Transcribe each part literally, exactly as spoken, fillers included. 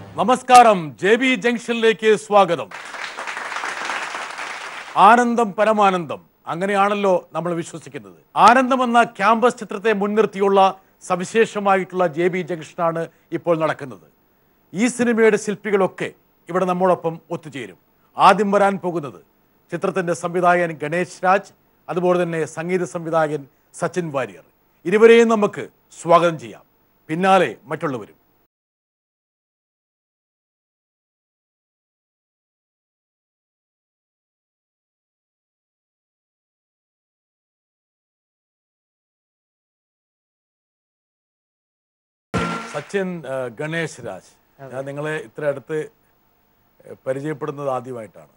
നമസ്കാരം, J B ജംഗ്ഷനിലേക്ക് സ്വാഗതം. ആനന്ദം പരമാനന്ദം, അങ്ങനെയാണല്ലോ നമ്മൾ വിശ്വസിക്കുന്നത്. ആനന്ദം എന്ന ക്യാമ്പസ് ചിത്രത്തെ മുൻനിർത്തിയുള്ള സവിശേഷമായിട്ടുള്ള ജെ ബി ജംഗ്ഷനാണ് ഇപ്പോൾ നടക്കുന്നത്. ഈ സിനിമയുടെ ശില്പികളൊക്കെ ഇവിടെ നമ്മോടൊപ്പം ഒത്തുചേരും. ആദ്യം വരാൻ പോകുന്നത് ചിത്രത്തിൻ്റെ സംവിധായകൻ ഗണേഷ് രാജ്, അതുപോലെ തന്നെ സംഗീത സംവിധായകൻ സച്ചിൻ വാര്യർ. ഇരുവരെയും നമുക്ക് സ്വാഗതം ചെയ്യാം. പിന്നാലെ മറ്റുള്ളവരും. സച്ചിൻ, ഗണേഷ് രാജ്, ഞാൻ നിങ്ങളെ ഇത്ര അടുത്ത് പരിചയപ്പെടുന്നത് ആദ്യമായിട്ടാണ്.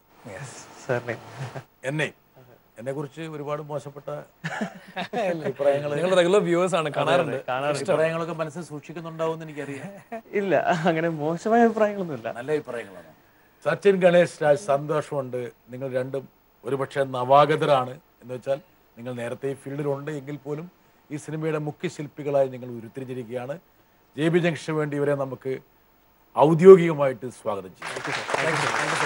എന്നെ എന്നെ കുറിച്ച് ഒരുപാട് മോശപ്പെട്ട അഭിപ്രായങ്ങൾ അഭിപ്രായങ്ങളൊക്കെ മനസ്സിൽ സൂക്ഷിക്കുന്നുണ്ടാവും എന്ന് എനിക്കറിയാം. ഇല്ല, അങ്ങനെ മോശമായ അഭിപ്രായങ്ങളൊന്നുമില്ല, നല്ല അഭിപ്രായങ്ങളാണ്. സച്ചിൻ, ഗണേഷ് രാജ്, സന്തോഷമുണ്ട്. നിങ്ങൾ രണ്ടും ഒരുപക്ഷെ നവാഗതരാണ്. എന്ന് വെച്ചാൽ നിങ്ങൾ നേരത്തെ ഈ ഫീൽഡിലുണ്ട് എങ്കിൽ പോലും ഈ സിനിമയുടെ മുഖ്യ ശില്പികളായി നിങ്ങൾ ഉരുത്തിരിഞ്ഞിരിക്കുകയാണ്. ജെ ബി ജംഗ്ഷന് വേണ്ടി ഇവരെ നമുക്ക് ഔദ്യോഗികമായിട്ട് സ്വാഗതം ചെയ്യാം.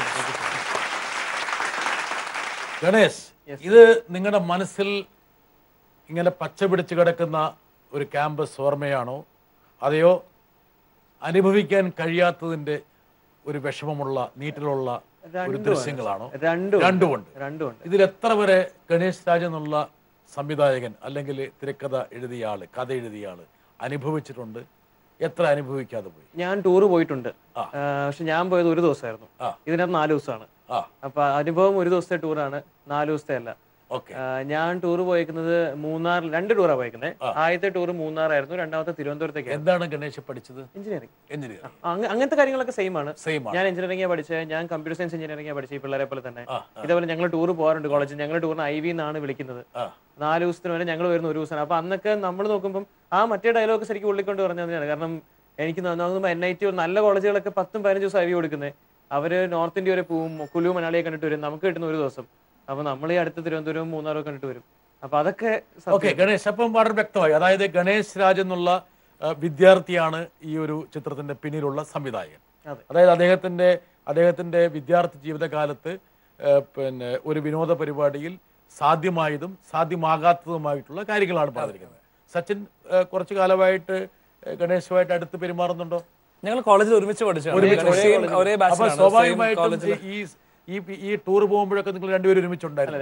ഗണേഷ്, ഇത് നിങ്ങളുടെ മനസ്സിൽ ഇങ്ങനെ പച്ച പിടിച്ച് കിടക്കുന്ന ഒരു ക്യാമ്പസ് ഓർമ്മയാണോ, അതെയോ അനുഭവിക്കാൻ കഴിയാത്തതിന്റെ ഒരു വിഷമമുള്ള നീറ്റിലുള്ള ഒരു ദൃശ്യങ്ങളാണോ? രണ്ടുമുണ്ട്. ഇതിൽ എത്ര വരെ ഗണേഷ് രാജ് എന്നുള്ള സംവിധായകൻ അല്ലെങ്കിൽ തിരക്കഥ എഴുതിയ ആള്, കഥ എഴുതിയ ആള് അനുഭവിച്ചിട്ടുണ്ട്? എത്ര അനുഭവിക്കാതെ പോയി? ഞാൻ ടൂർ പോയിട്ടുണ്ട്, പക്ഷെ ഞാൻ പോയത് ഒരു ദിവസമായിരുന്നു. ഇതിനകത്ത് നാല് ദിവസമാണ്. അപ്പൊ അനുഭവം ഒരു ദിവസത്തെ ടൂറാണ്, നാല് ദിവസത്തെ അല്ല. ഞാൻ ടൂർ പോയിരിക്കുന്നത് മൂന്നാർ, രണ്ട് ടൂറാണ് പോയിരിക്കുന്നത്. ആദ്യത്തെ ടൂർ മൂന്നാറായിരുന്നു, രണ്ടാമത്തെ തിരുവനന്തപുരത്തേക്ക്. എന്താണ് ഗണേഷ് പഠിച്ചത്? എഞ്ചിനീയറിംഗ്. എഞ്ചിനീയറിംഗ് അങ്ങനത്തെ കാര്യങ്ങളൊക്കെ സെയിം ആണ്. ഞാൻ എഞ്ചിനീയറിംഗ് പഠിച്ചത്, ഞാൻ കമ്പ്യൂട്ടർ സയൻസ് എഞ്ചിനീയറിംഗ് പഠിച്ചത്. ഈ പിള്ളേരെ പോലെ തന്നെ ഇതേപോലെ ഞങ്ങൾ ടൂർ പോകാറുണ്ട് കോളേജിൽ. ഞങ്ങൾ ടൂറിന് ഐ വി എന്നാണ് വിളിക്കുന്നത്. നാല് ദിവസത്തിന് വരെ ഞങ്ങൾ വരുന്ന ഒരു ദിവസമാണ്. അപ്പൊ അന്നൊക്കെ നമ്മൾ നോക്കുമ്പോൾ ആ മറ്റേ ഡയലോഗ് ശരിക്കും ഉള്ളിക്കൊണ്ട് പറഞ്ഞു തന്നെയാണ്. കാരണം എനിക്ക് നോക്കുമ്പോൾ എൻ ഐ ടി നല്ല കോളേജുകളൊക്കെ പത്തും പതിനഞ്ച് ദിവസം ഐ വി കൊടുക്കുന്നത്. അവര് നോർത്ത് ഇന്ത്യ വരെ പോവും, കുലു മനാലിയെ കണ്ടിട്ട് വരും. നമുക്ക് കിട്ടുന്ന ഒരു ദിവസം. അപ്പൊ നമ്മൾ ഈ അടുത്ത തിരുവനന്തപുരം മൂന്നാറും കണ്ടിട്ട് വരും. അപ്പൊ അതൊക്കെ ഗണേഷ് അപ്പം വളരെ വ്യക്തമായി. അതായത് ഗണേഷ് രാജ് എന്നുള്ള വിദ്യാർത്ഥിയാണ് ഈ ഒരു ചിത്രത്തിന്റെ പിന്നിലുള്ള സംവിധായകൻ. അതായത് അദ്ദേഹത്തിന്റെ അദ്ദേഹത്തിന്റെ വിദ്യാർത്ഥി ജീവിതകാലത്ത് പിന്നെ ഒരു വിനോദ പരിപാടിയിൽ സാധ്യമായതും സാധ്യമാകാത്തതുമായിട്ടുള്ള കാര്യങ്ങളാണ് പറഞ്ഞിരിക്കുന്നത്. സച്ചിൻ കുറച്ചു കാലമായിട്ട് ഗണേശുമായിട്ട് അടുത്ത് പെരുമാറുന്നുണ്ടോ? ഞങ്ങൾ കോളേജിൽ ഒരുമിച്ച് പഠിച്ചു. സ്വാഭാവികമായിട്ടും ഈ ഈ ഈ ടൂർ പോകുമ്പോഴൊക്കെ നിങ്ങൾ രണ്ടുപേരും ഒരുമിച്ചുണ്ടായിരുന്നു.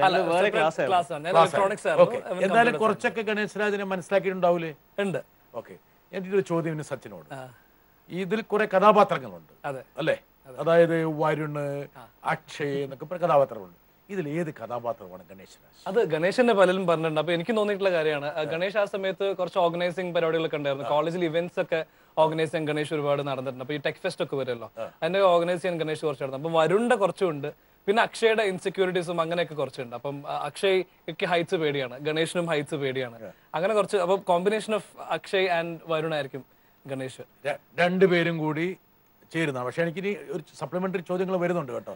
എന്നാലും കുറച്ചൊക്കെ ഗണേശ് രാജിനെ മനസ്സിലാക്കിയിട്ടുണ്ടാവൂലേ? ഉണ്ട്. ഓക്കെ, എൻ്റെ ഒരു ചോദ്യം സച്ചിനോട്. ഇതിൽ കുറെ കഥാപാത്രങ്ങളുണ്ട് അല്ലേ? അതായത് വരുണ്, അക്ഷയ് എന്നൊക്കെ കഥാപാത്രങ്ങളുണ്ട്. ഇതിൽ ഏത് കഥാപാത്രമാണ് ഗണേശ് രാജ്? അത് ഗണേശന്റെ പലരും പറഞ്ഞിട്ടുണ്ട്. അപ്പൊ എനിക്ക് തോന്നിയിട്ടുള്ള കാര്യമാണ്, ഗണേഷ് ആ സമയത്ത് കുറച്ച് ഓർഗനൈസിംഗ് പരിപാടികളൊക്കെ ഉണ്ടായിരുന്നു. കോളേജിൽ ഇവന്റ്സ് ഒക്കെ ഓർഗനൈസ് ചെയ്യാൻ ഗണേഷ് ഒരുപാട് നടന്നിട്ടുണ്ട്. അപ്പൊ ഈ ടെക് ഫെസ്റ്റ് ഒക്കെ വരുമല്ലോ, അതിന്റെ ഓർഗനൈസ് ചെയ്യാൻ ഗണേഷ് കുറച്ച് നടന്നു. അപ്പൊ വരുണിന്റെ കുറച്ചുണ്ട്, പിന്നെ അക്ഷയുടെ ഇൻസെക്യൂരിറ്റീസും അങ്ങനെയൊക്കെ കുറച്ചുണ്ട്. അപ്പം അക്ഷയ്ക്ക് ഹൈറ്റ്സ് പേടിയാണ്, ഗണേഷിനും ഹൈറ്റ്സ് പേടിയാണ്. അങ്ങനെ കുറച്ച്, അപ്പൊ combination of Akshay and Varun ആയിരിക്കും ഗണേഷ്. രണ്ടുപേരും കൂടി ചേരുന്ന. പക്ഷെ എനിക്ക് ഒരു സപ്ലിമെന്ററി ചോദ്യങ്ങൾ വരുന്നുണ്ട് കേട്ടോ.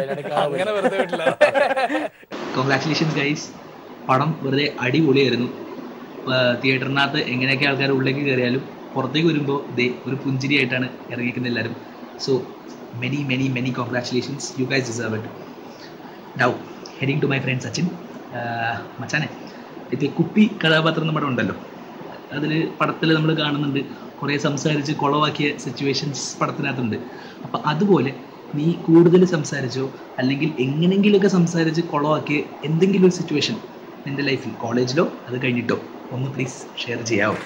കൺഗ്രാറ്റുലേഷൻസ് ഗൈസ്, പടം വെറുതെ അടിപൊളിയായിരുന്നു. തിയേറ്ററിനകത്ത് എങ്ങനെയൊക്കെ ആൾക്കാർ ഉള്ളിലേക്ക് കയറിയാലും പുറത്തേക്ക് വരുമ്പോൾ ദേ ഒരു പുഞ്ചിരിയായിട്ടാണ് ഇറങ്ങിയിരിക്കുന്നത് എല്ലാവരും. So many many many congratulations, you guys deserve it. Now heading to my friend Sachin. മച്ചാനെ, ഇത് കുപ്പി കഥാപാത്രം നമ്മുടെ ഉണ്ടല്ലോ, അതിൽ പടത്തിൽ നമ്മൾ കാണുന്നുണ്ട് കുറേ സംസാരിച്ച് കുളവാക്കിയ സിറ്റുവേഷൻസ് പടത്തിനകത്തുണ്ട്. അപ്പം അതുപോലെ നീ കൂടുതൽ സംസാരിച്ചോ അല്ലെങ്കിൽ എങ്ങനെങ്കിലുമൊക്കെ സംസാരിച്ച് കുളവാക്കിയ എന്തെങ്കിലും ഒരു സിറ്റുവേഷൻ നിൻ്റെ ലൈഫിൽ, കോളേജിലോ അത് കഴിഞ്ഞിട്ടോ, ഒന്ന് പ്ലീസ് ഷെയർ ചെയ്യാമോ?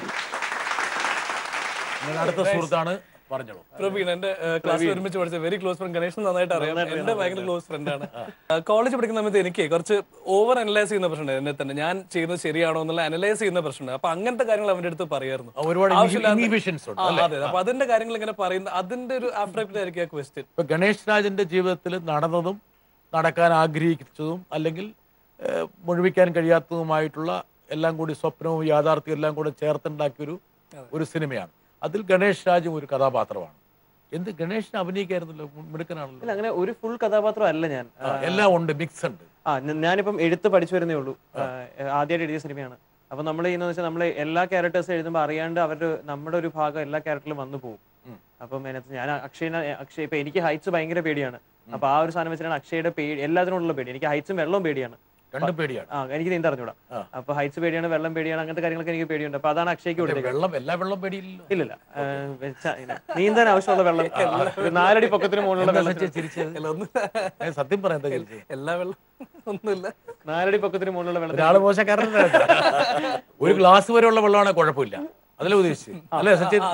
അടുത്ത സുഹൃത്താണ്, പറഞ്ഞോളൂ. പ്രവീൺ, എന്റെ ക്ലാസ്സിൽ ഒരുമിച്ച് പഠിച്ച വെരി ക്ലോസ് ഫ്രണ്ട്. ഗണേഷിന് നന്നായിട്ട് അറിയാം, എന്റെ ഭയങ്കര ക്ലോസ് ഫ്രണ്ടാണ്. കോളേജ് പഠിക്കുന്ന സമയത്ത് എനിക്ക് കുറച്ച് ഓവർ അനലൈസ് ചെയ്യുന്ന പ്രശ്നമുണ്ട്. എന്നെ തന്നെ ഞാൻ ചെയ്യുന്നത് ശരിയാണോ എന്നുള്ള അനലൈസ് ചെയ്യുന്ന പ്രശ്നമുണ്ട്. അപ്പൊ അങ്ങനത്തെ കാര്യങ്ങൾ അവന്റെ അടുത്ത് പറയായിരുന്നു. അതെ, അപ്പൊ അതിന്റെ കാര്യങ്ങൾ ഇങ്ങനെ പറയുന്ന അതിന്റെ ഒരു ആഫ്റ്റർ ആയിരിക്കും ക്വസ്റ്റ്യൻ. ഇപ്പൊ ഗണേഷ് രാജിന്റെ ജീവിതത്തിൽ നടന്നതും നടക്കാൻ ആഗ്രഹിച്ചതും അല്ലെങ്കിൽ മുഴുവിക്കാൻ കഴിയാത്തതുമായിട്ടുള്ള എല്ലാം കൂടി സ്വപ്നവും യാഥാർത്ഥ്യവും എല്ലാം കൂടെ ചേർത്തുണ്ടാക്കിയൊരു ഒരു സിനിമയാണ്. അതിൽ ഗണേഷ് രാജും ഒരു കഥാപാത്രമാണ്. എന്ത് ഗണേഷിനെ അഭിനയിക്കായിരുന്നല്ലോ, മിടുക്കനാണല്ലോ. അങ്ങനെ ഒരു ഫുൾ കഥാപാത്രം അല്ല ഞാൻ, എല്ലാം ഉണ്ട്, മിക്സ് ഉണ്ട്. ആ ഞാനിപ്പം എഴുത്ത് പഠിച്ചു വരുന്നേ ഉള്ളൂ, ആദ്യമായിട്ട് എഴുതിയ സിനിമയാണ്. അപ്പൊ നമ്മൾ ചെയ്യുന്നത് വെച്ചാൽ നമ്മൾ എല്ലാ ക്യാരക്ടേഴ്സ് എഴുതുമ്പോൾ അറിയാണ്ട് അവരുടെ നമ്മുടെ ഒരു ഭാഗം എല്ലാ ക്യാരക്ടറിലും വന്നു പോകും. അപ്പം അതിനകത്ത് ഞാൻ അക്ഷയനെ അക്ഷയ് ഇപ്പൊ എനിക്ക് ഹൈറ്റ്സ് ഭയങ്കര പേടിയാണ്. അപ്പൊ ആ ഒരു സാധനം വെച്ചിട്ടാണ് അക്ഷയുടെ പേടി എല്ലാത്തിനോടുള്ള പേടി. എനിക്ക് ഹൈറ്റ്സും വെള്ളവും പേടിയാണ്. രണ്ടും പേടിയാണ്. ആ എനിക്ക് നീന്താൻ അറിഞ്ഞൂടാ. അപ്പൊ ഹൈറ്റ്സ് പേടിയാണ്, വെള്ളം പേടിയാണ്, അങ്ങനത്തെ കാര്യങ്ങളൊക്കെ എനിക്ക് പേടിയുണ്ട്. അപ്പൊ അതാണ് അക്ഷയ്ക്ക് കൊടുത്തത്. വെള്ളം എല്ലാ വെള്ളം പേടിയില്ലല്ലോ. ഇല്ലില്ല, നീന്താൻ ആവശ്യമുള്ള വെള്ളം നാലടി പൊക്കത്തിന് മുകളിലുള്ള വെള്ളം. സത്യം പറയാൻ എല്ലാ വെള്ളം ഒന്നുമില്ല, നാലടി പൊക്കത്തിന് മുകളിലുള്ള വെള്ളം. ഒരാള് മോശക്കാരൻ. ഒരു ഗ്ലാസ് വരെയുള്ള വെള്ളമാണെങ്കിൽ കുഴപ്പമില്ല, അതല്ലേ ഉദ്ദേശിച്ചു അല്ലേ സച്ചിൻ?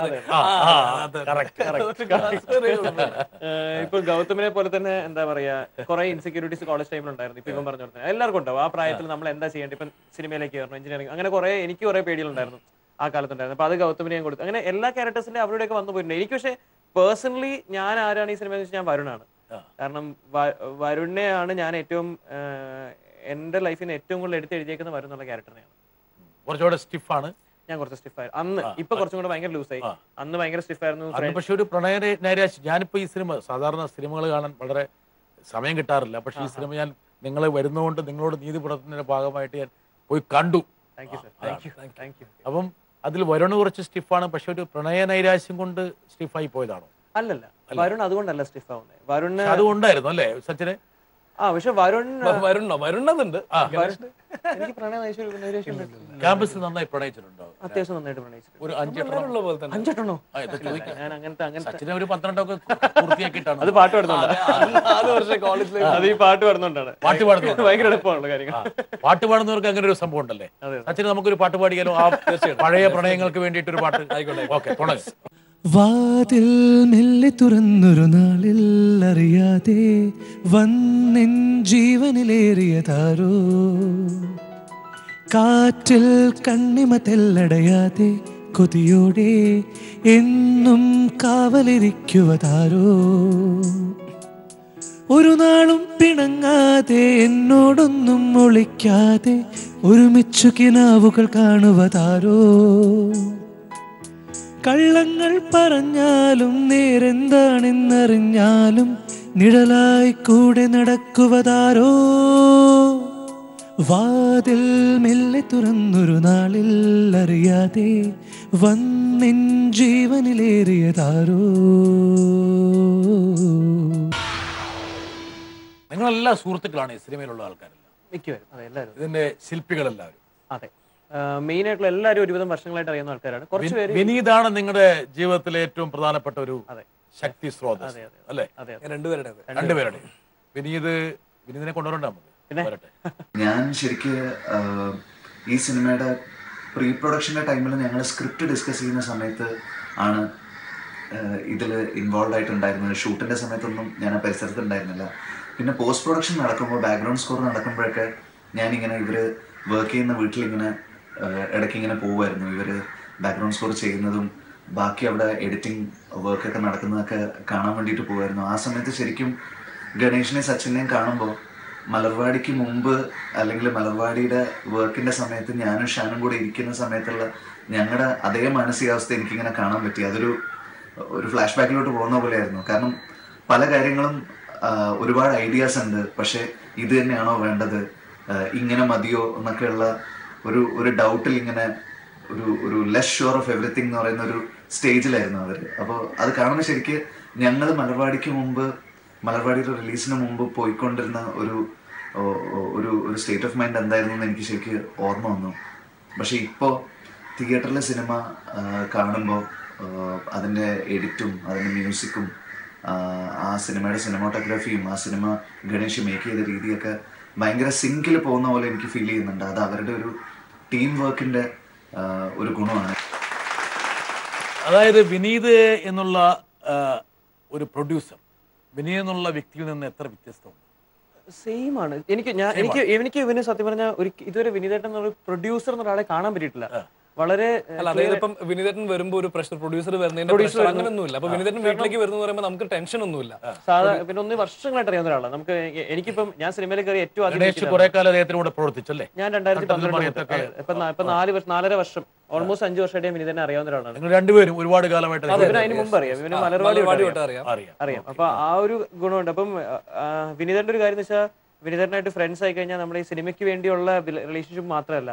ഇപ്പൊ ഗൗതമിനെ പോലെ തന്നെ എന്താ പറയാ കുറെ ഇൻസെക്യൂരിറ്റീസ് കോളേജ് ടൈമിൽ ഉണ്ടായിരുന്നു. ഇപ്പൊ ഇപ്പം പറഞ്ഞു കൊടുത്തത് എല്ലാവർക്കും ഉണ്ടാവും. ആ പ്രായത്തിൽ നമ്മൾ എന്താ ചെയ്യേണ്ടത്, ഇപ്പം സിനിമയിലേക്ക് കയറണം, എഞ്ചിനീയറിംഗ്, അങ്ങനെ കുറെ എനിക്ക് കുറെ പേടികളുണ്ടായിരുന്നു ആ കാലത്തുണ്ടായിരുന്നു. അപ്പൊ അത് ഗൗതമിനെ ഞാൻ കൊടുത്തു. അങ്ങനെ എല്ലാ ക്യാരക്ടേഴ്സിന്റെ അവരുടെയൊക്കെ വന്നു പോയിട്ടുണ്ട്. എനിക്ക് പക്ഷേ പേഴ്സണലി ഞാൻ ആരാണ് ഈ സിനിമ എന്ന് വെച്ചാൽ ഞാൻ വരുണാണ്. കാരണം വരുണിനെയാണ് ഞാൻ ഏറ്റവും എന്റെ ലൈഫിൽ നിന്ന് ഏറ്റവും കൂടുതൽ എടുത്ത് എഴുതിയേക്കുന്ന വരുൺ എന്നുള്ള ക്യാരക്ടറിനെയാണ്. കുറച്ചുകൂടെ സ്റ്റിഫാണ്. ഞാൻ കുറച്ച് സ്റ്റിഫായിരുന്നു അന്ന്. ഇപ്പൊ കുറച്ചും കൂടെ ഭയങ്കര ലൂസായി. അന്ന് ഭയങ്കര സ്റ്റിഫായിരുന്നു. പക്ഷെ ഒരു പ്രണയ നൈരാശ്യം. ഞാനിപ്പോ ഈ സിനിമ സാധാരണ സിനിമകൾ കാണാൻ വളരെ സമയം കിട്ടാറില്ല. പക്ഷെ ഈ സിനിമ ഞാൻ നിങ്ങൾ വരുന്നതുകൊണ്ട് നിങ്ങളോട് നീതി പുലർത്തുന്നതിന്റെ ഭാഗമായിട്ട് ഞാൻ പോയി കണ്ടു. അപ്പം അതിൽ വരുൺ കുറച്ച് സ്റ്റിഫാണ്. പക്ഷെ ഒരു പ്രണയ നൈരാശ്യം കൊണ്ട് സ്റ്റിഫായി പോയതാണോ? അല്ലല്ല, വരുൺ അതുകൊണ്ടല്ല സ്റ്റിഫ് ആവുന്നത്. വരുൺ അതുകൊണ്ടായിരുന്നു അല്ലേ സച്ചിനെ? ആ പക്ഷെ വരുൺ വരുണോ വരുണതുണ്ട്. എനിക്ക് പ്രണയ ക്യാമ്പസ് നന്നായി പ്രണയിച്ചിട്ടുണ്ടോ? അത്യാവശ്യം നന്നായിട്ട് പ്രണയിച്ചിട്ടുണ്ട്. ഒരു അഞ്ചെണ്ണം അഞ്ചെണ്ണോ? ഞാൻ അങ്ങനത്തെ അങ്ങനെ ഒരു പന്ത്രണ്ടൊക്കെ പൂർത്തിയാക്കിയിട്ടാണ്. അത് പാട്ട് പാടുന്നുണ്ട്. നാല് വർഷം കോളേജിൽ അത് ഈ പാട്ട് പാടുന്നുണ്ടാണ്. പാട്ട് പാടുന്നത് ഭയങ്കര എളുപ്പമുള്ള കാര്യങ്ങൾ. പാട്ട് പാടുന്നവർക്ക് അങ്ങനെ ഒരു സംഭവം ഉണ്ടല്ലേ സച്ചിന്? നമുക്കൊരു പാട്ട് പാടിയാലോ? ആ പഴയ പ്രണയങ്ങൾക്ക് വേണ്ടിയിട്ട് ഒരു പാട്ട് ആയിക്കോട്ടെ. ഓക്കെ, തുടങ്ങ്. വാതിൽ മെല്ലെ തുറന്നൊരു നാളിൽ അറിയാതെ വന്നിൻ ജീവനിലേറിയതാരോ, കാറ്റിൽ കണ്ണിമ തെല്ലടയാതെ കൊതിയോടെ എന്നും കാവലിരിക്കുവതാരോ, ഒരു നാളും പിണങ്ങാതെ എന്നോടൊന്നും ഒളിക്കാതെ ഒരുമിച്ചു കിനാവുകൾ കാണുവതാരോ, കള്ളങ്ങൾ പറഞ്ഞാലും നേരെന്താണെന്നറിഞ്ഞാലും നിഴലായി കൂടെ നടക്കുവതാരോ, വാതിൽ മെല്ലെ തുറന്നൊരു നാളിൽ അറിയാതെ വന്നിൻ ജീവനിലേറിയതാരോ. നിങ്ങളെല്ലാ സുഹൃത്തുക്കളാണ് ഈ സിനിമയിലുള്ള ആൾക്കാരെല്ലാം? മിക്കവരും. അതെ, എല്ലാവരും. ഇതിന്റെ ശില്പികളെല്ലാവരും? അതെ, മെയിൻ ആയിട്ടുള്ള എല്ലാവരും ഒരുവിധം വർഷങ്ങളായിട്ട് അറിയുന്ന ആൾക്കാരാണ്. കുറച്ച് പേര്. വിനീതാണ് നിങ്ങളുടെ ജീവിതത്തിലെ ഏറ്റവും പ്രധാനപ്പെട്ട ഒരു ശക്തി സ്രോതസ് അല്ലേ? രണ്ടുപേരുടെ രണ്ടുപേരുടെ വിനീത് വിനീതിനെ കൊണ്ടുവരണ്ട നമുക്ക്. ഞാൻ ശരിക്ക് ഈ സിനിമയുടെ പ്രീ പ്രൊഡക്ഷന്റെ ടൈമിൽ ഞങ്ങൾ സ്ക്രിപ്റ്റ് ഡിസ്കസ് ചെയ്യുന്ന സമയത്ത് ആണ് ഇതിൽ ഇൻവോൾവ് ആയിട്ടുണ്ടായിരുന്നത്. ഷൂട്ടിന്റെ സമയത്തൊന്നും ഞാൻ ആ പരിസരത്ത് ഉണ്ടായിരുന്നില്ല. പിന്നെ പോസ്റ്റ് പ്രൊഡക്ഷൻ നടക്കുമ്പോൾ, ബാക്ക്ഗ്രൗണ്ട് സ്കോർ നടക്കുമ്പോഴൊക്കെ ഞാനിങ്ങനെ ഇവര് വർക്ക് ചെയ്യുന്ന വീട്ടിലിങ്ങനെ ഇടയ്ക്ക് ഇങ്ങനെ പോകുമായിരുന്നു. ഇവർ ബാക്ക്ഗ്രൗണ്ട് സ്കോർ ചെയ്യുന്നതും ബാക്കി അവിടെ എഡിറ്റിംഗ് വർക്കൊക്കെ നടക്കുന്നതൊക്കെ കാണാൻ വേണ്ടിയിട്ട് പോകുമായിരുന്നു. ആ സമയത്ത് ശരിക്കും ഗണേഷിനെയും സച്ചിനെയും കാണുമ്പോൾ മലർവാടിക്ക് മുമ്പ് അല്ലെങ്കിൽ മലർവാടിയുടെ വർക്കിൻ്റെ സമയത്ത് ഞാനും ഷാനും കൂടെ ഇരിക്കുന്ന സമയത്തുള്ള ഞങ്ങളുടെ അതേ മാനസികാവസ്ഥ എനിക്കിങ്ങനെ കാണാൻ പറ്റി. അതൊരു ഒരു ഫ്ലാഷ് ബാക്കിലോട്ട് പോകുന്ന പോലെയായിരുന്നു. കാരണം പല കാര്യങ്ങളും ഒരുപാട് ഐഡിയാസ് ഉണ്ട്, പക്ഷേ ഇത് തന്നെയാണോ വേണ്ടത്, ഇങ്ങനെ മതിയോ എന്നൊക്കെയുള്ള ഒരു ഒരു ഡൗട്ടിൽ ഇങ്ങനെ ഒരു ഒരു ലെസ് ഷുവർ ഓഫ് എവറിത്തിങ് എന്ന് പറയുന്ന ഒരു സ്റ്റേജിലായിരുന്നു അവർ. അപ്പോൾ അത് കാണുമ്പോൾ ശരിക്ക് ഞങ്ങൾ മലർവാടിക്ക് മുമ്പ് മലർവാടിയുടെ റിലീസിന് മുമ്പ് പോയിക്കൊണ്ടിരുന്ന ഒരു ഒരു ഒരു സ്റ്റേറ്റ് ഓഫ് മൈൻഡ് എന്തായിരുന്നു എന്ന് എനിക്ക് ശരിക്ക് ഓർമ്മ വന്നു. പക്ഷെ ഇപ്പോൾ തിയേറ്ററിലെ സിനിമ കാണുമ്പോൾ അതിൻ്റെ എഡിറ്റും അതിൻ്റെ മ്യൂസിക്കും ആ സിനിമയുടെ സിനിമാറ്റോഗ്രാഫിയും ആ സിനിമ ഗണേഷ് മേക്ക് ചെയ്ത രീതിയൊക്കെ ഭയങ്കര സിങ്കിൽ പോകുന്ന പോലെ എനിക്ക് ഫീൽ ചെയ്യുന്നുണ്ട്. അത് അവരുടെ ഒരു ടീം വർക്കിന്റെ ഒരു ഗുണമാണ്. അതായത് വിനീത് എന്നുള്ള ഒരു പ്രൊഡ്യൂസർ വിനീത് എന്നുള്ള വ്യക്തിയിൽ നിന്ന് എത്ര വ്യത്യസ്തമുണ്ട്? സെയിം ആണ്. എനിക്ക് ഞാൻ എനിക്ക് എനിക്ക് ഇവന് സത്യം പറഞ്ഞാൽ ഒരു ഇതുവരെ വിനീതേട്ടൻ എന്നുള്ള പ്രൊഡ്യൂസർ എന്ന ഒരാളെ കാണാൻ പറ്റിയിട്ടില്ല. വളരെ അതായത് ഇപ്പം വിനീതേട്ടൻ വരുമ്പോ ഒരു പ്രഷർ പ്രൊഡ്യൂസർ വരുന്നതിന്റെ പ്രഷർ അങ്ങനെയൊന്നുമില്ല. അപ്പൊ വിനീതേട്ടൻ വീട്ടിലേക്ക് വരുന്ന പറയുമ്പോൾ നമുക്ക് ടെൻഷൻ ഒന്നുമില്ല. സാധാരണ പിന്നെ ഒന്ന് വർഷങ്ങളായിട്ട് അറിയാവുന്ന ഒരാളാണ് നമുക്ക്. എനിക്കിപ്പം ഞാൻ സിനിമയിൽ കയറി ഏറ്റവും ആദ്യം കുറെ കാലം അദ്ദേഹത്തിലൂടെ പ്രവർത്തിച്ചല്ലേ? ഞാൻ രണ്ടായിരത്തി പന്ത്രണ്ട് ഇപ്പൊ നാല് വർഷം നാലര വർഷം ഓൾമോസ്റ്റ് അഞ്ചു വർഷമായിട്ട് വിനീതനെ അറിയാവുന്ന ഒരാളാണ്. നിങ്ങൾ രണ്ടുപേരും ഒരുപാട് കാലമായിട്ട് ഇവന് അതിന് മുമ്പ് അറിയാം. ഇവന് മലർവാടി അറിയാം. അപ്പൊ ആ ഒരു ഗുണമുണ്ട്. അപ്പം വിനീതന്റെ ഒരു കാര്യം എന്ന് വെച്ചാൽ വിനീതനായിട്ട് ഫ്രണ്ട്സ് ആയി കഴിഞ്ഞാൽ നമ്മുടെ ഈ സിനിമയ്ക്ക് വേണ്ടിയുള്ള റിലേഷൻഷിപ്പ് മാത്രമല്ല,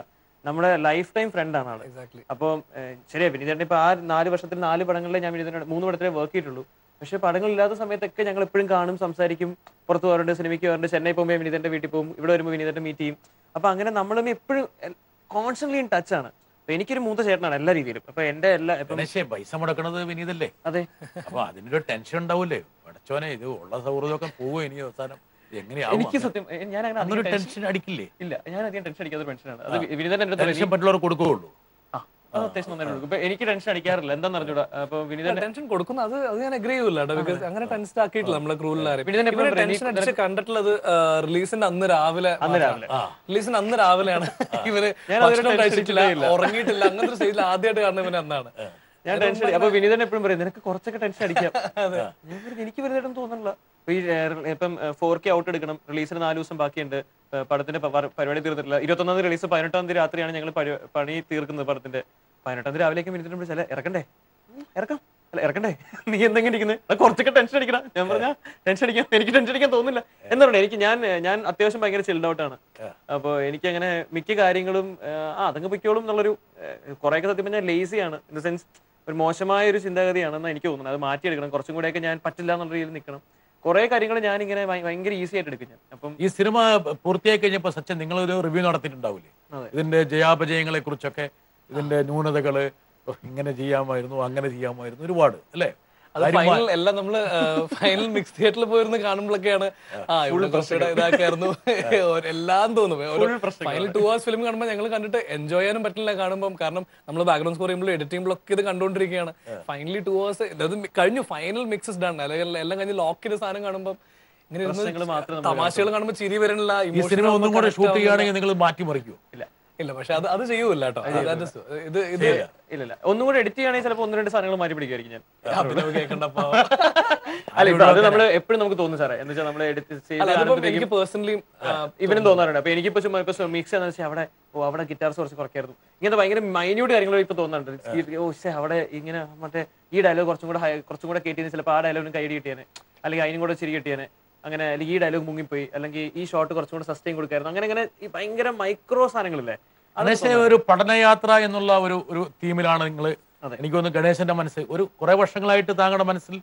നമ്മുടെ ലൈഫ് ടൈം ഫ്രണ്ടാണ് ആള്. അപ്പോൾ ശരിയാ വിനീതേട്ടൻ ഇപ്പൊ ആ നാല് വർഷത്തിൽ നാല് പടങ്ങളിലെ ഞാൻ വിനീതേട്ടൻ മൂന്ന് പടത്തിലേ വർക്ക് ചെയ്തിട്ടുള്ളൂ. പക്ഷെ പടങ്ങളില്ലാത്ത സമയത്തൊക്കെ ഞങ്ങൾ എപ്പോഴും കാണും, സംസാരിക്കും, പുറത്ത് പോകാറുണ്ട്, സിനിമയ്ക്ക് പോകാറുണ്ട്, ചെന്നൈ പോകുമ്പോൾ വിനീതേട്ടൻ്റെ വീട്ടിൽ പോകും, ഇവിടെ വരുമ്പോൾ വിനീതേട്ടൻ മീറ്റ് ചെയ്യും. അപ്പൊ അങ്ങനെ നമ്മളും എപ്പോഴും കോൺസ്റ്റന്റ്ലി ഇൻ ടച്ച് ആണ്. അപ്പൊ എനിക്കൊരു മൂത്ത ചേട്ടനാണ് എല്ലാ രീതിയിലും. അപ്പൊ എന്റെ എല്ലാ പൈസ മുടക്കണത് വിനീതല്ലേ? അതെ. അപ്പൊ അതിനൊരു ടെൻഷൻ ഉണ്ടാവൂലേ? പഠിച്ചോനെ ഇത് ഉള്ള സൗഹൃദമൊക്കെ പോവും ഇനി അവസാനം എനിക്ക് സത്യം ഞാൻ അങ്ങനെ ടെൻഷൻ അടിക്കില്ലേ? ഇല്ല, ഞാൻ അധികം ടെൻഷൻ അടിക്കാത്ത പെൻഷനാണ്. അത് വിനീതൻ ടെൻഷൻ പറ്റുള്ളവർ കൊടുക്കുകയുള്ളൂ. അത്യാവശ്യം നന്നായിട്ട് കൊടുക്കും. ഇപ്പൊ എനിക്ക് ടെൻഷൻ അടിക്കാറില്ല, എന്താന്ന് അറിഞ്ഞൂടാ. അപ്പൊ വിനീതൻ ടെൻഷൻ കൊടുക്കുന്ന അത് അത് ഞാൻ അഗ്രി ചെയ്യൂല. ബിക്കോസ് അങ്ങനെ ടെൻഷൻ ആക്കിയിട്ടില്ല നമ്മളെ ക്രൂവിലാരും. ടെൻഷൻ അടിച്ച് കണ്ടിട്ടുള്ളത് റിലീസിന്റെ അന്ന് രാവിലെ അന്ന് രാവിലെ റിലീസിന്റെ അന്ന് രാവിലെയാണ് ഇവര് കഴിച്ചിട്ടില്ല, ഉറങ്ങിയിട്ടില്ല, അങ്ങനത്തെ ഒരു സ്റ്റേജിൽ ആദ്യമായിട്ട് കാണുന്ന ഇവന് അന്നാണ് ഞാൻ ടെൻഷൻ. അപ്പൊ വിനീതൻ എപ്പോഴും പറയും നിനക്ക് കുറച്ചൊക്കെ ടെൻഷൻ അടിക്കാം. എനിക്ക് വലുതായിട്ടും തോന്നുന്നില്ല. ഈ ഇപ്പം ഫോർ കെ ഔട്ട് എടുക്കണം, റിലീസിന് നാല് ദിവസം ബാക്കിയുണ്ട്, പടത്തിന്റെ പരിപാടി തീർന്നിട്ടില്ല. ഇരുപത്തൊന്നാം തീയതി റിലീസ്, പതിനെട്ടാം തീയതി രാത്രിയാണ് ഞങ്ങൾ പണി തീർക്കുന്നത് പടത്തിന്റെ. പതിനെട്ടാം തീയതി രാവിലേക്ക് വിനീതൻ വിളിച്ചാൽ ഇറക്കണ്ടേ, ഇറക്കാം, അല്ല ഇറക്കണ്ടേ, നീ എന്തെങ്കിലും ഇരിക്കുന്നത്, കുറച്ചൊക്കെ ടെൻഷൻ അടിക്കണം. ഞാൻ പറഞ്ഞാൽ ടെൻഷൻ അടിക്കാൻ എനിക്ക് ടെൻഷൻ അടിക്കാൻ തോന്നുന്നില്ല എന്താ പറയുക. എനിക്ക് ഞാൻ ഞാൻ അത്യാവശ്യം ഭയങ്കര ചിൽഡ് ഔട്ടാണ്. അപ്പോൾ എനിക്ക് അങ്ങനെ മിക്ക കാര്യങ്ങളും ആ അതങ്ങ് പൊയ്ക്കോളും എന്നുള്ളൊരു കുറേയൊക്കെ സത്യം പറഞ്ഞാൽ ലേസിയാണ്. ഇൻ ദ സെൻസ് ഒരു മോശമായ ഒരു ചിന്താഗതിയാണെന്ന് എനിക്ക് തോന്നുന്നത്. അത് മാറ്റിയെടുക്കണം. കുറച്ചും കൂടെയൊക്കെ ഞാൻ പറ്റില്ല എന്നുള്ള രീതിയിൽ നിൽക്കണം. കുറെ കാര്യങ്ങൾ ഞാൻ ഇങ്ങനെ ഭയങ്കര ഈസി ആയിട്ട് എടുക്കും ഞാൻ. അപ്പം ഈ സിനിമ പൂർത്തിയായി കഴിഞ്ഞപ്പോൾ സച്ചിൻ നിങ്ങളൊരു റിവ്യൂ നടത്തിയിട്ടുണ്ടാവില്ലേ ഇതിന്റെ ജയാപജയങ്ങളെ കുറിച്ചൊക്കെ, ഇതിന്റെ ന്യൂനതകള്, ഇങ്ങനെ ചെയ്യാമായിരുന്നു, അങ്ങനെ ചെയ്യാമായിരുന്നു, ഒരുപാട് അല്ലേ? അത് ഫൈനൽ എല്ലാം നമ്മള് ഫൈനൽ മിക്സ് തിയേറ്ററിൽ പോയിരുന്ന് കാണുമ്പോഴൊക്കെയാണ് ആ ഇവിടെ കുറച്ചുകൂടെ ഇതാക്കായിരുന്നു എല്ലാം തോന്നും. ഫൈനൽ ടു അവേഴ്സ് ഫിലിം കാണുമ്പോൾ ഞങ്ങൾ കണ്ടിട്ട് എൻജോയ് ചെയ്യാനും പറ്റില്ല കാണുമ്പോൾ. കാരണം നമ്മൾ ബാക്ക്ഗ്രൗണ്ട് സ്കോർ ചെയ്യുമ്പോൾ എഡിറ്റ് ചെയ്യുമ്പോഴൊക്കെ ഇത് കണ്ടുകൊണ്ടിരിക്കുകയാണ്. ഫൈനലി ടു അവേഴ്സ് അത് കഴിഞ്ഞു, ഫൈനൽ മിക്സ് ഡൺ, അല്ലെങ്കിൽ എല്ലാം കഴിഞ്ഞ് ലോക്ക് ചെയ്ത സാധനം കാണുമ്പോൾ ഇങ്ങനെ തമാശകൾ കാണുമ്പോൾ ചിരി വരണില്ല. ഈ സിനിമ ഒന്നും കൂടെ ഷൂട്ട് ചെയ്യുകയാണെങ്കിൽ നിങ്ങൾ മാറ്റിമറിക്കുമോ? ഇല്ല ഇല്ല, പക്ഷെ അത് അത് ചെയ്യൂല കേട്ടോ. ഇത് ഇത് ഇല്ല ഒന്നും കൂടെ എഡിറ്റ് ചെയ്യുകയാണെങ്കിൽ ചിലപ്പോൾ ഒന്ന് രണ്ട് സാധനങ്ങൾ മാറ്റി പിടിക്കുമായിരിക്കും ഞാൻ. കേൾക്കണ്ടപ്പോ അല്ല ഇപ്പൊ അത് നമ്മള് എപ്പോഴും നമുക്ക് തോന്നും സാറേ, എന്ന് വെച്ചാൽ നമ്മള് എഡിറ്റ് ചെയ്ത് എനിക്ക് പേഴ്സണലി ഇവനും തോന്നാറുണ്ട്. അപ്പൊ എനിക്കിപ്പോ ഇപ്പൊ മിക്സ് എന്ന് വെച്ചാൽ അവിടെ ഓ അവിടെ ഗിറ്റാർസ് കുറച്ച് കുറയ്ക്കായിരുന്നു, ഇങ്ങനത്തെ ഭയങ്കര മൈന്യൂട്ട് കാര്യങ്ങൾ ഇപ്പൊ തോന്നുന്നുണ്ട്. ഓ പക്ഷേ അവിടെ ഇങ്ങനെ മറ്റേ ഈ ഡയലോഗ് കുറച്ചും കൂടെ കുറച്ചും കൂടെ കേട്ടിന് ചിലപ്പോൾ ആ ഡയലോഗിന് കൈ കിട്ടിയാനെ, അല്ലെങ്കിൽ അതിനും കൂടെ ചിരി കിട്ടിയാനെ, അങ്ങനെ അല്ലെങ്കിൽ ഈ ഡയലോഗ് മുങ്ങിപ്പോയി, അല്ലെങ്കിൽ ഈ ഷോട്ട് കുറച്ചും കൂടെ സസ്റ്റെയിൻ കൊടുക്കായിരുന്നു. അങ്ങനെ അങ്ങനെ ഈ ഭയങ്കര മൈക്രോ സാധനങ്ങളില്ലേ. ഗണേശ ഒരു പഠനയാത്ര എന്നുള്ള ഒരു ഒരു തീമിലാണ് നിങ്ങൾ. എനിക്ക് തോന്നുന്നു ഗണേശന്റെ മനസ്സ് ഒരു കുറെ വർഷങ്ങളായിട്ട് താങ്കളുടെ മനസ്സിൽ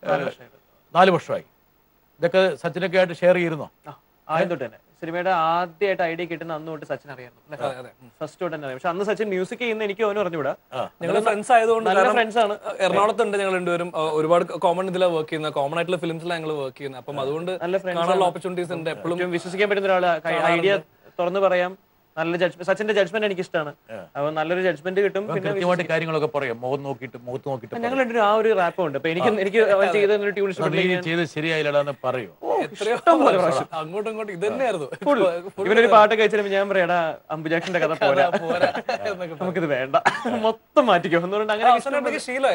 നാല് വർഷമായി ഇതൊക്കെ സച്ചിനൊക്കെ ആയിട്ട് ഷെയർ ചെയ്യുന്നോ? ആദ്യം തൊട്ട് തന്നെ സിനിമയുടെ ആദ്യമായിട്ട് ഐഡിയ കിട്ടുന്ന അന്ന് തൊട്ട് സച്ചിൻ അറിയായിരുന്നു, ഫസ്റ്റ് തൊട്ട് തന്നെ അറിയാം. പക്ഷെ അന്ന് സച്ചിൻ മ്യൂസിക് ചെയ്യുന്ന എനിക്ക് അവനും അറിഞ്ഞൂടാ. ഞങ്ങൾ ഫ്രണ്ട്സ് ആയതുകൊണ്ട് ഫ്രണ്ട്സ് ആണ്. എറണാകുളത്തുണ്ട് ഞങ്ങൾ രണ്ടുപേരും, ഒരുപാട് കോമൺ ഇതിലാണ് വർക്ക് ചെയ്യുന്നത്, കോമൺ ആയിട്ടുള്ള ഫിലിംസിലാണ് ഞങ്ങൾ വർക്ക് ചെയ്യുന്നത്. അപ്പം അതുകൊണ്ട് കാണാനുള്ള ഓപ്പർച്യൂണിറ്റീസ് ഉണ്ട്. എപ്പോഴും വിശ്വസിക്കാൻ പറ്റുന്ന ഒരാൾ, ഐഡിയ തുറന്നു പറയാം, നല്ല ജഡ്ജ്മെന്റ്, സച്ചിന്റെ ജഡ്ജ്മെന്റ് എനിക്ക് ഇഷ്ടമാണ്. അപ്പൊ നല്ലൊരു ജഡ്ജ്മെന്റ് കിട്ടും. പിന്നെ കാര്യങ്ങളൊക്കെ പറയാം, മുഖം നോക്കിയിട്ട് മുഖത്ത് നോക്കിയിട്ട്. ഞങ്ങൾ രണ്ടുപേരും ആ ഒരു റാപ്പ് ഉണ്ട്. എനിക്ക് എനിക്ക് ചെയ്ത ട്യൂൺ ചെയ്ത് ശരിയായില്ലാന്ന് പറയോ? അങ്ങോട്ടും ഇങ്ങോട്ടും ഇത് തന്നെയായിരുന്നു. ഇവനൊരു പാട്ട് കഴിച്ചാലും ഞാൻ പറയാടാ അംബുജാക്ഷന്റെ കഥ പോരാ, നമുക്കിത് വേണ്ട, മൊത്തം മാറ്റിക്കോ എന്ന് പറഞ്ഞിട്ട് അങ്ങനെ ശീലമായി.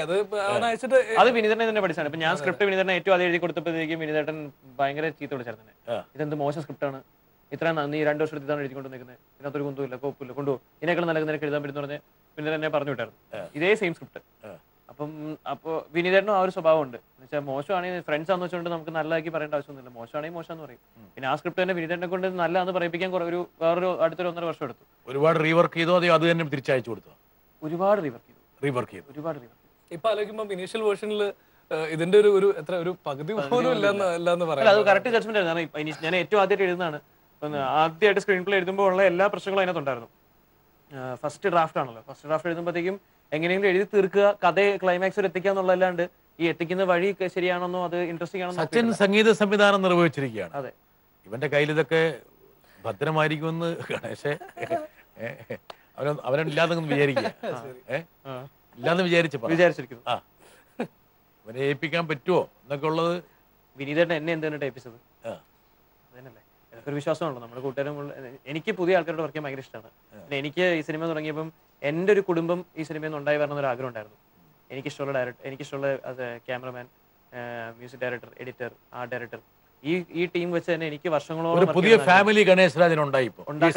അത് വിനീതനെ തന്നെ പഠിച്ചാണ്. ഇപ്പൊ ഞാൻ സ്ക്രിപ്റ്റ് വിനീതനെ ഏറ്റവും ആദ്യം എഴുതി കൊടുത്തപ്പോഴത്തേക്കും വിനീതേട്ടൻ ഭയങ്കര ചീത്ത വിളിച്ചായിരുന്നു. ഇതെന്ത് മോശം സ്ക്രിപ്റ്റാണ്, ഇത്ര നീ രണ്ടു വർഷം ഇതാണ് എഴുതിക്കൊണ്ട് നിൽക്കുന്നത്, ഇതിനകത്തൊരു കുന്തമില്ല, കോപ്പില്ല, കൊണ്ടുപോകും, ഇതിനേക്കാൾ നല്ല നിനക്ക് എഴുതാൻ പറ്റുന്ന പറഞ്ഞ് വിനീതൻ എന്നെ പറഞ്ഞു വിട്ടായിരുന്നു. ഇതേ സെയിം സ്ക്രിപ്റ്റ്. അപ്പം അപ്പോൾ വിനീതേട്ടനും ആ ഒരു സ്വഭാവം ഉണ്ട്. എന്ന് വെച്ചാൽ മോശമാണെങ്കിൽ ഫ്രണ്ട്സ് ആണെന്ന് വെച്ചുകൊണ്ട് നമുക്ക് നല്ലതാക്കി പറയേണ്ട ആവശ്യമൊന്നുമില്ല, മോശമാണെങ്കിൽ മോശം എന്ന് പറയും. പിന്നെ ആ സ്ക്രിപ്റ്റ് തന്നെ വിനീതേട്ടനെ കൊണ്ട് നല്ലതെന്ന് പറയിപ്പിക്കാൻ ഒരു വേറൊരു അടുത്തൊരു ഒന്നര വർഷം എടുത്തു. ഒരുപാട് റീവർക്ക് ചെയ്തോ അതോ അത് തന്നെ തിരിച്ചയച്ചു കൊടുത്തോ? ഒരുപാട് റീവർക്ക് ചെയ്തു റീവർക്ക് ചെയ്തു ഒരുപാട് റീവർക്ക് ചെയ്തു. ഇപ്പൊ ആലോചിക്കുമ്പോൾ ഇനീഷ്യൽ വേർഷനിൽ ഇതിന്റെ ഒരു ഒരു എത്ര ഒരു പകുതി പോലും ഇല്ലെന്ന് പറയാം. അത് കറക്റ്റ് ജഡ്ജ്മെന്റ് ആയിരുന്നു. ഞാൻ ഏറ്റവും ആദ്യമായിട്ട് എഴുതുന്നതാണ്. ആദ്യമായിട്ട് സ്ക്രീൻ പ്ലേ എഴുതുമ്പോൾ ഉള്ള എല്ലാ പ്രശ്നങ്ങളും അതിനകത്തുണ്ടായിരുന്നു. ഫസ്റ്റ് ഡ്രാഫ്റ്റ് ആണല്ലോ, ഫസ്റ്റ് ഡ്രാഫ്റ്റ് എഴുതുമ്പോഴത്തേക്കും എങ്ങനെയെങ്കിലും എഴുതി തീർക്കുക, കഥ ക്ലൈമാക്സ് വരെ എത്തിക്കുക എന്നുള്ളതല്ലാണ്ട് ഈ എത്തിക്കുന്ന വഴി ശരിയാണെന്നോ അത് ഇൻട്രസ്റ്റിംഗ് ആണോ. സച്ചിൻ സംഗീത സംവിധാനം നിർവഹിച്ചിരിക്കുകയാണ്. അതെ, ഇവന്റെ കയ്യിൽ ഇതൊക്കെ ഭദ്രമായിരിക്കുമെന്ന് ഗണേശേ അവന അവനില്ലാതെ വിചാരിക്കുക ഇല്ലാന്ന് വിചാരിച്ചു വിചാരിച്ചിരിക്കുന്നു. ആ അവനെ ഏൽപ്പിക്കാൻ പറ്റുമോ എന്നൊക്കെ ഉള്ളത് വിനീതേട്ടൻ എന്നെ എന്താണ് ടൈപ്പിച്ചത് അതന്നല്ലേ ഒരു വിശ്വാസമാണല്ലോ നമ്മുടെ കൂട്ടുകാരും. എനിക്ക് പുതിയ ആൾക്കാരോട് വർക്ക് ചെയ്യാൻ ഭയങ്കര ഇഷ്ടമാണ്. പിന്നെ എനിക്ക് ഈ സിനിമ തുടങ്ങിയപ്പം എൻ്റെ ഒരു കുടുംബം ഈ സിനിമയിൽ നിന്ന് ഉണ്ടായി വരണമെന്നൊരു ആഗ്രഹം ഉണ്ടായിരുന്നു. എനിക്കിഷ്ടമുള്ള ഡയറക്ടർ, എനിക്കിഷ്ടമുള്ള അത് cameraman, music director, editor, art director, ഈ ഈ ടീം വെച്ച് തന്നെ എനിക്ക് വർഷങ്ങളോളം പുതിയ ഫാമിലി ഗണേശ് രാജൻ ഉണ്ടായി.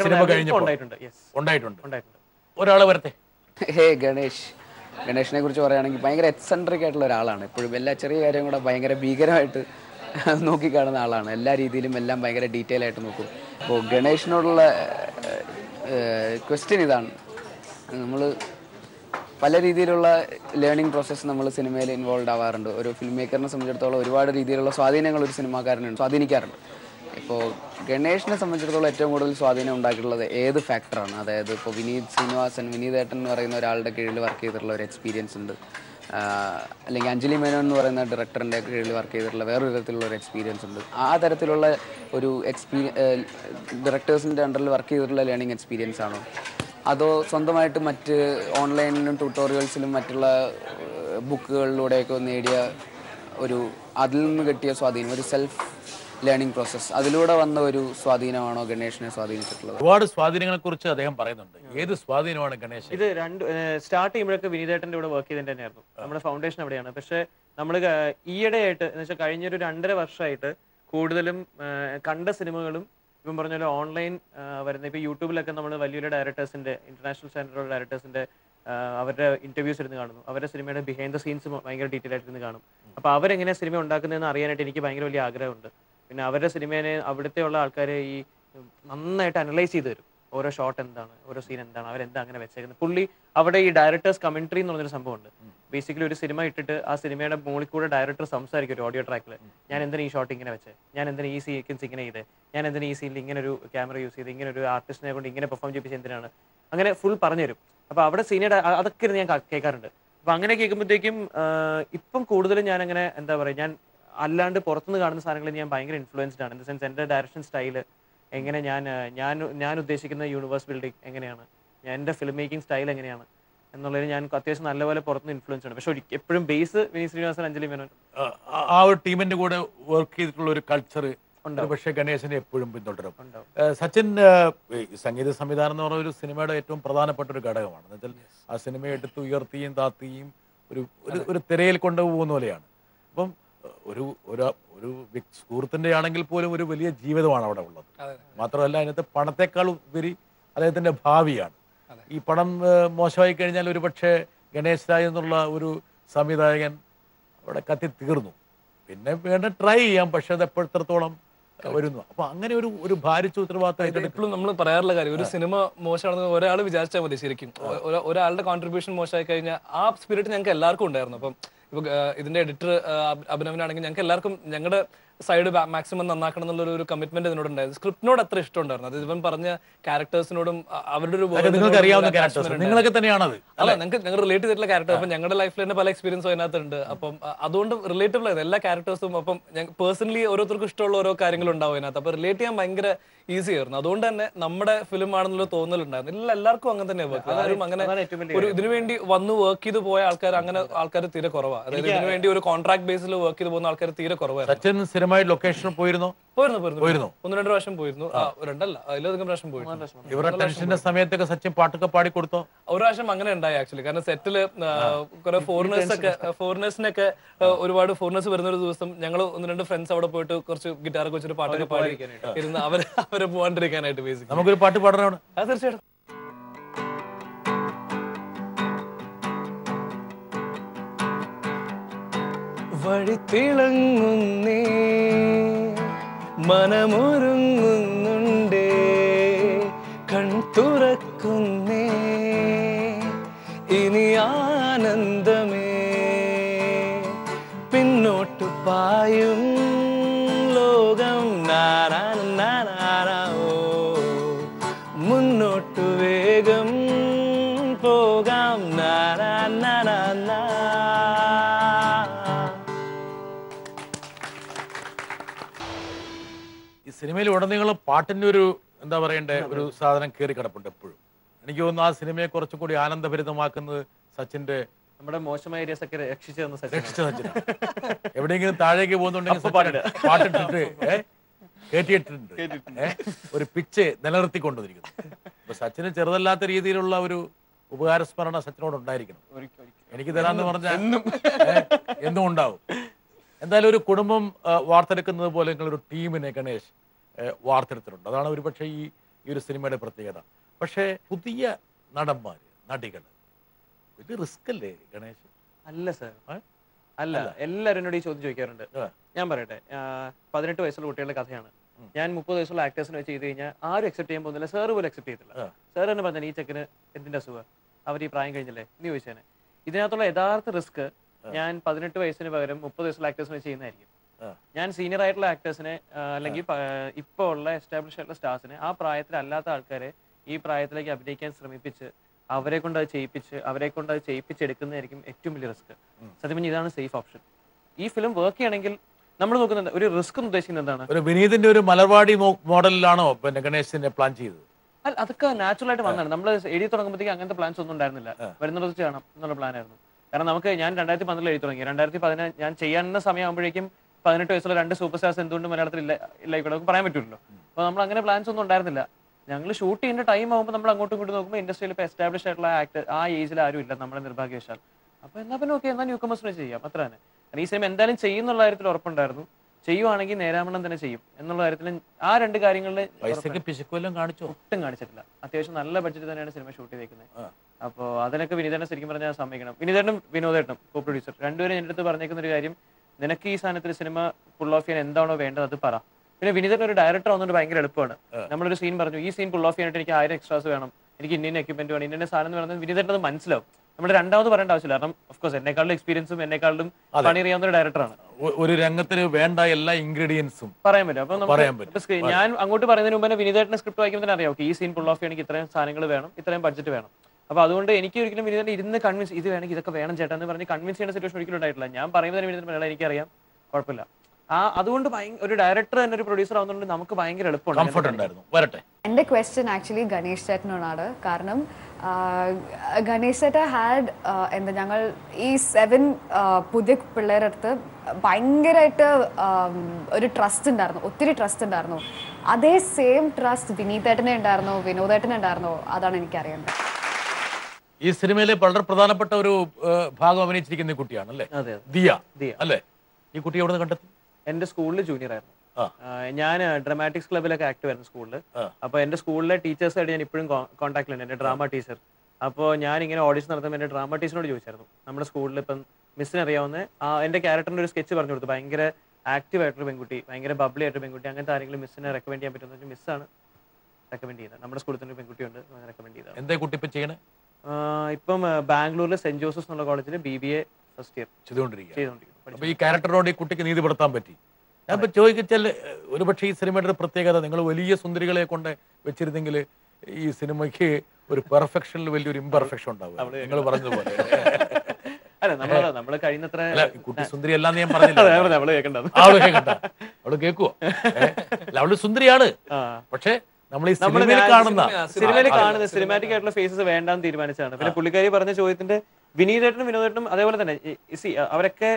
ഒരാളെ വരട്ടെ. ഹേ ഗണേഷ്, ഗണേഷിനെ കുറിച്ച് പറയുകയാണെങ്കിൽ ഭയങ്കര എക്സെൻട്രിക് ആയിട്ടുള്ള ഒരാളാണ്. എപ്പോഴും എല്ലാ ചെറിയ കാര്യം കൂടെ ഭയങ്കര ഭീകരമായിട്ട് നോക്കിക്കാണുന്ന ആളാണ്. എല്ലാ രീതിയിലും എല്ലാം ഭയങ്കര ഡീറ്റെയിൽ ആയിട്ട് നോക്കും. അപ്പോൾ ഗണേഷിനോടുള്ള ക്വസ്റ്റ്യൻ ഇതാണ്. നമ്മൾ പല രീതിയിലുള്ള ലേണിംഗ് പ്രോസസ്സ് നമ്മൾ സിനിമയിൽ ഇൻവോൾവ് ആവാറുണ്ട്. ഒരു ഫിലിം മേക്കറിനെ സംബന്ധിച്ചിടത്തോളം ഒരുപാട് രീതിയിലുള്ള സ്വാധീനങ്ങൾ ഒരു സിനിമാക്കാരനുണ്ട് സ്വാധീനിക്കാറുണ്ട്. ഇപ്പോൾ ഗണേഷിനെ സംബന്ധിച്ചിടത്തോളം ഏറ്റവും കൂടുതൽ സ്വാധീനം ഉണ്ടാക്കിയിട്ടുള്ളത് ഏത് ഫാക്ടറാണ്? അതായത് ഇപ്പോൾ വിനീത് ശ്രീനിവാസൻ, വിനീതേട്ടൻ എന്ന് പറയുന്ന ഒരാളുടെ കീഴിൽ വർക്ക് ചെയ്തിട്ടുള്ള ഒരു എക്സ്പീരിയൻസ് ഉണ്ട്. അല്ലെങ്കിൽ അഞ്ജലി മേനോൻ എന്ന് പറയുന്ന ഡയറക്ടറിൻ്റെ കീഴിൽ വർക്ക് ചെയ്തിട്ടുള്ള വേറൊരു തരത്തിലുള്ള ഒരു എക്സ്പീരിയൻസ് ഉണ്ട്. ആ തരത്തിലുള്ള ഒരു എക്സ്പീരിയ ഡയറക്ടേഴ്സിൻ്റെ അണ്ടറിൽ വർക്ക് ചെയ്തിട്ടുള്ള ലേണിംഗ് എക്സ്പീരിയൻസ് ആണോ, അതോ സ്വന്തമായിട്ട് മറ്റ് ഓൺലൈനിലും ട്യൂട്ടോറിയൽസിലും മറ്റുള്ള ബുക്കുകളിലൂടെയൊക്കെ നേടിയ ഒരു അതിൽ നിന്ന് കിട്ടിയ സ്വാധീനം, ഒരു സെൽഫ് ലേണിംഗ് പ്രോസസ്സ്, അതിലൂടെ വന്ന ഒരു സ്വാധീനമാണോ ഗണേഷിനെ സ്വാധീനിച്ചിട്ടുള്ളത്? ഒരുപാട് സ്വാധീനങ്ങളെ കുറിച്ച് അദ്ദേഹം പറയുന്നുണ്ട്. ഏത് സ്വാധീനമാണ് ഗണേഷ്? ഇത് രണ്ട് സ്റ്റാർട്ട് ചെയ്യുമ്പോഴൊക്കെ വിനീതേട്ടൻ്റെ കൂടെ വർക്ക് ചെയ്തതിൻ്റെ തന്നെയായിരുന്നു. നമ്മുടെ ഫൗണ്ടേഷൻ അവിടെയാണ്. പക്ഷേ നമ്മൾ ഈയിടെയായിട്ട് എന്ന് വെച്ചാൽ കഴിഞ്ഞൊരു രണ്ടര വർഷമായിട്ട് കൂടുതലും കണ്ട സിനിമകളും ഇപ്പം പറഞ്ഞ പോലെ ഓൺലൈൻ വരുന്ന ഇപ്പോൾ യൂട്യൂബിലൊക്കെ നമ്മൾ വലിയ വലിയ ഡയറക്ടേഴ്സിൻ്റെ, ഇന്റർനാഷണൽ സ്റ്റാൻഡേർഡ് ഡയറക്ടേഴ്സിൻ്റെ അവരുടെ ഇന്റർവ്യൂസ് ഇരുന്ന് കാണുന്നു. അവരുടെ സിനിമയുടെ ബിഹൈൻഡ് ദ സീൻസ് ഭയങ്കര ഡീറ്റെയിൽ ആയിട്ട് ഇരുന്ന് കാണും. അപ്പോൾ അവരെങ്ങനെ സിനിമ ഉണ്ടാക്കുന്നതെന്ന് അറിയാനായിട്ട് എനിക്ക് ഭയങ്കര വലിയ ആഗ്രഹമുണ്ട്. പിന്നെ അവരുടെ സിനിമേനെ അവിടുത്തെ ഉള്ള ആൾക്കാർ ഈ നന്നായിട്ട് അനലൈസ് ചെയ്ത് തരും. ഓരോ ഷോട്ട് എന്താണ്, ഓരോ സീൻ എന്താണ്, അവരെന്താ അങ്ങനെ വെച്ചേക്കുന്നത്. പുള്ളി അവിടെ ഈ ഡയറക്ടേഴ്സ് കമന്ററി എന്ന് പറഞ്ഞൊരു സംഭവമുണ്ട്. ബേസിക്കലി ഒരു സിനിമ ഇട്ടിട്ട് ആ സിനിമയുടെ മുകളിൽ കൂടെ ഡയറക്ടർ സംസാരിക്കും ഒരു ഓഡിയോ ട്രാക്കിൽ. ഞാൻ എന്തിനാ ഈ ഷോട്ട് ഇങ്ങനെ വെച്ചേ, ഞാൻ എന്തിനാ ഈ സീക്വൻസ് ഇങ്ങനെ ചെയ്തേ, ഞാൻ എന്തിനാ ഈ സീനിൽ ഇങ്ങനെ ഒരു ക്യാമറ യൂസ് ചെയ്ത് ഇങ്ങനെ ഒരു ആർട്ടിസ്റ്റിനെ കൊണ്ട് ഇങ്ങനെ പെർഫോം ചെയ്യിപ്പിച്ച് എന്തിനാണ്, അങ്ങനെ ഫുൾ പറഞ്ഞുതരും. അപ്പോൾ അവിടെ സീനിയുടെ അതൊക്കെ ഇരുന്ന് ഞാൻ കേൾക്കാറുണ്ട്. അപ്പോൾ അങ്ങനെ കേൾക്കുമ്പോഴത്തേക്കും ഇപ്പം കൂടുതലും ഞാൻ അങ്ങനെ എന്താ പറയുക, ഞാൻ അല്ലാണ്ട് പുറത്തുനിന്ന് കാണുന്ന സാധനങ്ങളിൽ ഞാൻ ഭയങ്കര ഇൻഫ്ലുവൻസ്ഡ് ആണ്. ഇൻ ദ സെൻസ് എൻ്റെ ഡയറക്ഷൻ സ്റ്റൈല് എങ്ങനെ, ഞാൻ ഞാൻ ഞാൻ ഉദ്ദേശിക്കുന്ന യൂണിവേഴ്സ് ബിൽഡിംഗ് എങ്ങനെയാണ്, ഞാൻ എൻ്റെ ഫിലിം മേക്കിംഗ് സ്റ്റൈൽ എങ്ങനെയാണ് എന്നുള്ളതിന് ഞാൻ അത്യാവശ്യം നല്ലപോലെ പുറത്തുനിന്ന് ഇൻഫ്ലുവൻസ് ആണ്. പക്ഷെ എപ്പോഴും ബേസ് വിനീത് ശ്രീനിവാസൻ, അഞ്ജലി മേനോൻ, ആ ഒരു ടീമിന്റെ കൂടെ വർക്ക് ചെയ്തിട്ടുള്ള ഒരു കൾച്ചർ പക്ഷേ ഗണേശനെ എപ്പോഴും പിന്തുടരും. സച്ചിൻ, സംഗീത സംവിധാനം എന്ന് പറഞ്ഞ ഒരു സിനിമയുടെ ഏറ്റവും പ്രധാനപ്പെട്ട ഒരു ഘടകമാണ്. എന്നുവെച്ചാൽ ആ സിനിമയെ എടുത്ത് ഉയർത്തിയും താത്തിയും ഒരു ഒരു തിരയിൽ കൊണ്ടുപോകുന്ന പോലെയാണ്. അപ്പം ഒരു ഒരു ഒരു സുഹൃത്തിന്റെ ആണെങ്കിൽ പോലും ഒരു വലിയ ജീവിതമാണ് അവിടെ ഉള്ളത്. മാത്രമല്ല അതിനകത്ത് പണത്തെക്കാൾ ഉപരി അദ്ദേഹത്തിന്റെ ഭാവിയാണ്. ഈ പണം മോശമായി കഴിഞ്ഞാൽ ഒരു പക്ഷേ ഗണേശ് രാജ് എന്നുള്ള ഒരു സംവിധായകൻ അവിടെ കത്തി തീർന്നു. പിന്നെ വേണ്ട ട്രൈ ചെയ്യാം, പക്ഷെ അത് എപ്പോഴത്തോളം വരുന്നു. അപ്പൊ അങ്ങനെ ഒരു ഒരു ഭാരിച്ച ഉത്തരവാദിത്തം ഇപ്പോഴും നമ്മൾ പറയാറുള്ള കാര്യം, ഒരു സിനിമ മോശമാണെന്ന് ഒരാൾ വിചാരിച്ചാൽ മതി. ശരിക്കും ഒരാളുടെ കോൺട്രിബ്യൂഷൻ മോശമായി കഴിഞ്ഞാൽ ആ സ്പിരിറ്റ് ഞങ്ങൾക്ക് എല്ലാവർക്കും ഉണ്ടായിരുന്നു. അപ്പം ഇപ്പൊ ഇതിന്റെ എഡിറ്റർ അഭിനവനാണെങ്കിൽ ഞങ്ങൾക്ക് എല്ലാവർക്കും ഞങ്ങളുടെ സൈഡ് മാക്സിമം നന്നാക്കണം എന്നുള്ള ഒരു കമ്മിറ്റ്മെന്റ് ഇതിനോട് ഉണ്ടായിരുന്നു. സ്ക്രിപ്റ്റിനോട് അത്ര ഇഷ്ടമുണ്ടായിരുന്നു. അത് ഇവൻ പറഞ്ഞ ക്യാരക്ടേഴ്സിനോടും അവരുടെ ഒരു നിങ്ങളൊക്കെ തന്നെയാണത് അല്ല ഞങ്ങൾക്ക് ഞങ്ങൾ റിലേറ്റ് ചെയ്തിട്ടുള്ള ക്യാരക്ടർ. അപ്പം ഞങ്ങളുടെ ലൈഫിൽ തന്നെ പല എക്സ്പീരിയൻസും അതിനകത്തുണ്ട്. അപ്പം അതുകൊണ്ട് റിലേറ്റബിൾ ആയിരുന്നു എല്ലാ ക്യാരക്ടേഴ്സും. അപ്പം ഞങ്ങൾ പേഴ്സണലി ഓരോരുത്തർക്കും ഇഷ്ടമുള്ള ഓരോ കാര്യങ്ങളും ഉണ്ടാവും അതിനകത്ത്. അപ്പൊ റിലേറ്റ് ചെയ്യാൻ ഭയങ്കര ഈസി ആയിരുന്നു. അതുകൊണ്ട് തന്നെ നമ്മുടെ ഫിലിം ആണെന്നുള്ള തോന്നലുണ്ടായിരുന്നു. ഇല്ല, എല്ലാവർക്കും അങ്ങനെ തന്നെ വർക്ക്. ആരും അങ്ങനെ ഒരു ഇതിനു വേണ്ടി വന്ന് വർക്ക് ചെയ്ത് പോയ ആൾക്കാർ അങ്ങനെ ആൾക്കാർ തീരെ കുറവാണ്. അതായത് ഇതിനു വേണ്ടി ഒരു കോൺട്രാക്ട് ബേസിൽ വർക്ക് ചെയ്ത് പോകുന്ന ആൾക്കാർ തീരെ കുറവായിരുന്നു. സ്ഥിരമായി ലൊക്കേഷനിൽ പോയിരുന്നോ? പോയിരുന്നു ഒന്ന് രണ്ട് പ്രാവശ്യം പോയിരുന്നു. രണ്ടല്ല അതിലധികം പ്രാവശ്യം പോയിരുന്നു. ഇവരുടെ ടെൻഷന്റെ സമയത്തൊക്കെ സച്ചിൻ പാട്ടൊക്കെ പാടി കൊടുത്തോ? ഒരു പ്രാവശ്യം അങ്ങനെ ഉണ്ടായി ആക്ച്വലി. കാരണം സെറ്റില് കുറെ ഫോറിനേഴ്സ് ഒക്കെ ഫോറിനേഴ്സിനൊക്കെ ഒരുപാട് ഫോറിനേഴ്സ് വരുന്ന ഒരു ദിവസം ഞങ്ങൾ ഒന്ന് രണ്ട് ഫ്രണ്ട്സ് അവിടെ പോയിട്ട് കുറച്ച് ഗിറ്റാറൊക്കെ വെച്ചിട്ട് പാട്ടൊക്കെ പാടി ഇരുന്ന് അവരെ അവരെ പോകാണ്ടിരിക്കാനായിട്ട് ബേസിക്. നമുക്കൊരു പാട്ട് പാടാനാണ്. അത് തീർച്ചയായിട്ടും. വഴി തിളങ്ങുന്നേ മനമൊരുങ്ങുന്നുണ്ടേ കൺ തുറക്കുന്നേ ഇനി ആനന്ദമേ പിന്നോട്ടു പായും ലോകം നാരാനോ മുന്നോട്ടു വേഗം പോകാം നാരാ. ഈ സിനിമയിൽ ഉടനീളം പാട്ടിന്റെ ഒരു എന്താ പറയണ്ടേ ഒരു സാധനം കയറി കിടപ്പുണ്ട് എപ്പോഴും. എനിക്ക് തോന്നുന്നു ആ സിനിമയെ കുറച്ചും കൂടി ആനന്ദഭരിതമാക്കുന്നത് സച്ചിന്റെ നമ്മുടെ മോശമായ ഏരിയസ് ഒക്കെ രക്ഷിച്ചു തന്ന സച്ചിൻ. എവിടെയെങ്കിലും താഴേക്ക് പോകുന്നുണ്ടെങ്കിൽ പാട്ടിട്ടിട്ട് ഏഹ് കേട്ടിയിട്ടുണ്ട്, ഏഹ് ഒരു പിച്ച് നിലനിർത്തിക്കൊണ്ടിരിക്കുന്നു. അപ്പൊ സച്ചിന് ചെറുതല്ലാത്ത രീതിയിലുള്ള ഒരു ഉപകാരസ്മരണ സച്ചിനോട് ഉണ്ടായിരിക്കണം. എനിക്ക് തരാന്ന് പറഞ്ഞാൽ എന്നും ഉണ്ടാവും. എന്തായാലും ഒരു കുടുംബം വാർത്തെടുക്കുന്നത് പോലെ നിങ്ങളൊരു ടീമിനെ ഗണേഷ് വാർത്തെടുത്തിട്ടുണ്ട്. അതാണ് ഒരു പക്ഷേ ഈ ഈ ഒരു സിനിമയുടെ പ്രത്യേകത. പക്ഷേ പുതിയ നടന്മാർ, നടികൾ, ഇത് റിസ്ക് അല്ലേ ഗണേഷ്? അല്ല സാർ, അല്ല. എല്ലാവരും എന്നോട് ഈ ചോദ്യം ചോദിക്കാറുണ്ട്. ഞാൻ പറയട്ടെ, പതിനെട്ട് വയസ്സുള്ള കുട്ടികളുടെ കഥയാണ്. ഞാൻ മുപ്പത് വയസ്സുള്ള ആക്ടേഴ്സിനെ വെച്ച് ചെയ്ത് കഴിഞ്ഞാൽ ആരും അക്സെപ്റ്റ് ചെയ്യാൻ പോകുന്നില്ല, സാറ് പോലും അക്സെപ്റ്റ് ചെയ്തില്ല. സാർ തന്നെ പറഞ്ഞാൽ ഈ ചെക്കന് എന്തിന്റെ അസുഖം, അവർ ഈ പ്രായം കഴിഞ്ഞില്ലേ എന്ന് ചോദിച്ചേനെ. ഇതിനകത്തുള്ള യഥാർത്ഥ റിസ്ക് ഞാൻ പതിനെട്ട് വയസ്സിന് പകരം മുപ്പത് വയസ്സുള്ള ആക്ടേഴ്സിനെ ചെയ്യുന്നതായിരിക്കും. ഞാൻ സീനിയർ ആയിട്ടുള്ള ആക്ടേഴ്സിനെ അല്ലെങ്കിൽ ഇപ്പോൾ ഉള്ള എസ്റ്റാബ്ലിഷ് ആയിട്ടുള്ള സ്റ്റാർസിനെ ആ പ്രായത്തിലല്ലാത്ത ആൾക്കാരെ ഈ പ്രായത്തിലേക്ക് അഭിനയിക്കാൻ ശ്രമിപ്പിച്ച് അവരെ കൊണ്ട് അത് ചെയ്യിപ്പിച്ച് അവരെ കൊണ്ട് അത് ചെയ്യിപ്പിച്ചെടുക്കുന്നതായിരിക്കും ഏറ്റവും വലിയ റിസ്ക്. സത്യം പറഞ്ഞാൽ ഇതാണ് സേഫ് ഓപ്ഷൻ. ഈ ഫിലിം വർക്ക് ചെയ്യണമെങ്കിൽ നമ്മൾ നോക്കുന്നത് ഒരു റിസ്ക് ഉദ്ദേശിക്കുന്നത് എന്താണ്? ഒരു വിനീതിന്റെ ഒരു മലർവാടി മോഡലിലാണോ പിന്നെ ഗണേശിനെ പ്ലാൻ ചെയ്തത്? അല്ല, അതൊക്കെ നാച്ചുറൽ ആയിട്ട് വന്നതാണ്. നമ്മൾ എഴുതി തുടങ്ങുമ്പോഴത്തേക്ക് അങ്ങനത്തെ പ്ലാൻസ് ഒന്നും ഉണ്ടായിരുന്നില്ല. വരുന്നത് വെച്ച് കാണാം എന്നുള്ള പ്ലാൻ ആയിരുന്നു. കാരണം നമുക്ക് ഞാൻ രണ്ടായിരത്തി പന്ത്രണ്ടിൽ എഴുതി തുടങ്ങി. രണ്ടായിരത്തി പതിനാറ് ഞാൻ ചെയ്യാവുന്ന സമയമാകുമ്പോഴേക്കും പതിനെട്ട് വയസ്സുള്ള രണ്ട് സൂപ്പർ സ്റ്റാർസ് എന്തുകൊണ്ട് മലയാളത്തിൽ ഇല്ല ഇല്ല ഇവിടെ നമുക്ക് പറയാൻ പറ്റുമല്ലോ. അപ്പോൾ നമ്മൾ അങ്ങനെ പ്ലാൻസ് ഒന്നും ഉണ്ടായിരുന്നില്ല. ഞങ്ങൾ ഷൂട്ട് ചെയ്യുന്ന ടൈം ആകുമ്പോൾ നമ്മൾ അങ്ങോട്ടും ഇങ്ങോട്ടും നോക്കുമ്പോൾ ഇൻഡസ്ട്രിയിൽ ഇപ്പോൾ എസ്റ്റാബ്ലിഷ് ആയിട്ടുള്ള ആക്ടർ ആ ഏജിൽ ആരും ഇല്ല, നമ്മുടെ നിർഭാഗ്യവശാൽ. അപ്പോൾ എന്നാൽ പിന്നെ ഓക്കെ, എന്നാൽ ന്യൂ കമേഴ്സിനെ ചെയ്യാം, അത്ര തന്നെ. കാരണം ഈ സിനിമ എന്തായാലും ചെയ്യുന്നുള്ള കാര്യത്തിൽ ഉറപ്പുണ്ടായിരുന്നു. ചെയ്യുവാണെങ്കിൽ നേരാമണ്ണം തന്നെ ചെയ്യും എന്നുള്ള കാര്യത്തിൽ ആ രണ്ട് കാര്യങ്ങളിൽ കാണിച്ചു ഒട്ടും കാണിച്ചിട്ടില്ല. അത്യാവശ്യം നല്ല ബഡ്ജറ്റ് തന്നെയാണ് സിനിമ ഷൂട്ട് ചെയ്തേക്കുന്നത്. അപ്പോൾ അതിനൊക്കെ വിനീതനെ ശരിക്കും പറഞ്ഞാൽ സമ്മതിക്കണം. വിനീതനും വിനോദേട്ടനും കോ പ്രൊഡ്യൂസർ രണ്ടുപേരും എൻ്റെ അടുത്ത് പറഞ്ഞേക്കുന്ന ഒരു കാര്യം, നിനക്ക് ഈ സാധനത്തിൽ സിനിമ പുൾ ഓഫ് ചെയ്യാൻ എന്താണോ വേണ്ടത് അത് പറ. പിന്നെ വിനീതൻ ഒരു ഡയറക്ടർ ആവുന്നത് ഭയങ്കര എളുപ്പമാണ്. നമ്മളൊരു സീൻ പറഞ്ഞു, ഈ സീൻ പുൾ ഓഫ് ചെയ്യാനായിട്ട് എനിക്ക് ആയിരം എക്സ്ട്രാസ് വേണം, എനിക്ക് ഇന്ന എക്യുപ്മെന്റ് വേണം, ഇന്ന സാധനം വേണം, വിനീതൻ അത് മനസ്സിലാവും. നമ്മൾ രണ്ടാമത് പറയേണ്ട ആവശ്യമില്ല. കാരണം ഓഫ്കോഴ്സ് എന്നെക്കാളും എക്സ്പീരിയൻസും എന്നെക്കാളും പണി അറിയാവുന്ന ഒരു ഡയറക്ടറാണ്. ഒരു രംഗത്തിന് വേണ്ട എല്ലാ ഇൻഗ്രീഡിയൻസും പറയാൻ പറ്റും. അപ്പൊ ഞാൻ അങ്ങോട്ട് പറയുന്നതിന് മുമ്പ് തന്നെ വിനീതേട്ടന്റെ സ്ക്രിപ്റ്റ് വായിക്കുമ്പോൾ തന്നെ അറിയാം, ഈ സീൻ പുൾ ഓഫ് ചെയ്യണമെങ്കിൽ ഇത്രയും സാധനങ്ങൾ വേണം, ഇത്രയും ബഡ്ജറ്റ് വേണം. അപ്പൊ അതുകൊണ്ട് എനിക്ക് ഒരിക്കലും വിനീതൻ ഇരുന്ന് കൺവിൻസ് ഇത് വേണമെങ്കിൽ ഇതൊക്കെ വേണം ചേട്ടാ എന്ന് പറഞ്ഞ് കൺവിൻസ് ചെയ്യുന്ന സിറ്റുവേഷൻ ഒരിക്കലും ഉണ്ടായിട്ടില്ല. ഞാൻ പറയുമ്പോൾ തന്നെ വിനീതൻ എനിക്കറിയാം, കുഴപ്പമില്ല. ആ അതുകൊണ്ട് ഒരു ഡയറക്ടർ തന്നെ ഒരു പ്രൊഡ്യൂസർ ആവുന്നതുകൊണ്ട് നമുക്ക് ഭയങ്കര എളുപ്പമുണ്ട്. എന്റെ ക്വസ്റ്റ്യൻ ആക്ച്വലി ഗണേഷ് ചേട്ടനോടാണ്. കാരണം ഗണേഷ് ചേട്ടൻ ഹാഡ് എന്താ ഞങ്ങൾ ഈ സെവൻ പുതിയ പിള്ളേരടുത്ത് ഭയങ്കരമായിട്ട് ഒരു ട്രസ്റ്റ് ഉണ്ടായിരുന്നു, ഒത്തിരി ട്രസ്റ്റ് ഉണ്ടായിരുന്നു. അതേ സെയിം ട്രസ്റ്റ് വിനീതേട്ടനെ ഉണ്ടായിരുന്നോ, വിനോദേട്ടനെ ഉണ്ടായിരുന്നോ? അതാണ് എനിക്കറിയേണ്ടത്. ഈ സിനിമയിലെ വളരെ പ്രധാനപ്പെട്ട ഒരു ഭാഗം അഭിനയിച്ചിരിക്കുന്ന കുട്ടിയാണ് അല്ലേ? ദിയ അല്ലേ? ഈ കുട്ടി എവിടെ നിന്ന് കണ്ടെത്തി? എന്റെ സ്കൂളിൽ ജൂനിയർ ആയിരുന്നു. ഞാൻ ഡ്രാമാറ്റിക്സ് ക്ലബിലൊക്കെ ആക്റ്റീവ് ആയിരുന്നു സ്കൂളിൽ. അപ്പൊ എന്റെ സ്കൂളിലെ ടീച്ചേഴ്സായിട്ട് ഞാൻ ഇപ്പോഴും കോൺടാക്റ്റിലുണ്ട്, എന്റെ ഡ്രാമ ടീച്ചർ. അപ്പോൾ ഞാൻ ഇങ്ങനെ ഓഡിഷൻ നടത്തുമ്പോൾ എന്റെ ഡ്രാമ ടീച്ചറിനോട് ചോദിച്ചായിരുന്നു, നമ്മുടെ സ്കൂളിൽ ഇപ്പം മിസ്സിന് അറിയാവുന്ന എന്റെ ക്യാരക്ടറിന്റെ ഒരു സ്കെച്ച് പറഞ്ഞു കൊടുത്തു. ഭയങ്കര ആക്റ്റീവ് ആയിട്ടൊരു പെൺകുട്ടി, ഭയങ്കര ബബ്ലി ആയിട്ടൊരു പെൺകുട്ടി, അങ്ങനത്തെ ആരെങ്കിലും മിസ്സിനെ റെക്കമെൻഡ് ചെയ്യാൻ പറ്റുന്ന മിസ്സാണ് റെക്കമെൻഡ് ചെയ്യുന്നത്. നമ്മുടെ സ്കൂളിൽ തന്നെ ഒരു പെൺകുട്ടിയുണ്ട്, റെക്കമെൻഡ് ചെയ്തത്. എന്താ കുട്ടി ഇപ്പം ചെയ്യണേ? ഇപ്പം ബാംഗ്ലൂരിലെ സെന്റ് ജോസഫ് എന്നുള്ള കോളേജിൽ B B A first year ചെയ്തുകൊണ്ടിരിക്കുന്നു. അപ്പൊ ഈ ക്യാരക്ടറിനോട് ഈ കുട്ടിക്ക് നീതിപ്പെടുത്താൻ പറ്റി? ഞാനിപ്പോ ചോദിച്ചാൽ ഒരുപക്ഷെ ഈ സിനിമയുടെ പ്രത്യേകത, നിങ്ങൾ വലിയ സുന്ദരികളെ കൊണ്ട് വെച്ചിരുന്നെങ്കിൽ ഈ സിനിമയ്ക്ക് ഒരു പെർഫെക്ഷനിൽ വലിയൊരു ഇംപെർഫെക്ഷൻ ഉണ്ടാവും. നിങ്ങൾ പറഞ്ഞതുപോലെ അല്ല, നമ്മള് നമ്മള് കഴിയുന്നത്ര കുട്ടി സുന്ദരി അല്ലാന്ന് ഞാൻ പറഞ്ഞില്ല. അവള് കേൾക്കുവോ? അവള് സുന്ദരിയാണ്, പക്ഷെ നമ്മൾ ഈ സിനിമയിൽ കാണുന്ന സിനിമയിൽ കാണുന്ന സിനിമാറ്റിക് ആയിട്ടുള്ള ഫേസസ് വേണ്ടാന്ന് തീരുമാനിച്ചാണ്. പിന്നെ പുള്ളിക്കാരി പറഞ്ഞ ചോദ്യത്തിന്റെ വിനീതേട്ടനും വിനോദേട്ടനും അതേപോലെ തന്നെ അവരൊക്കെ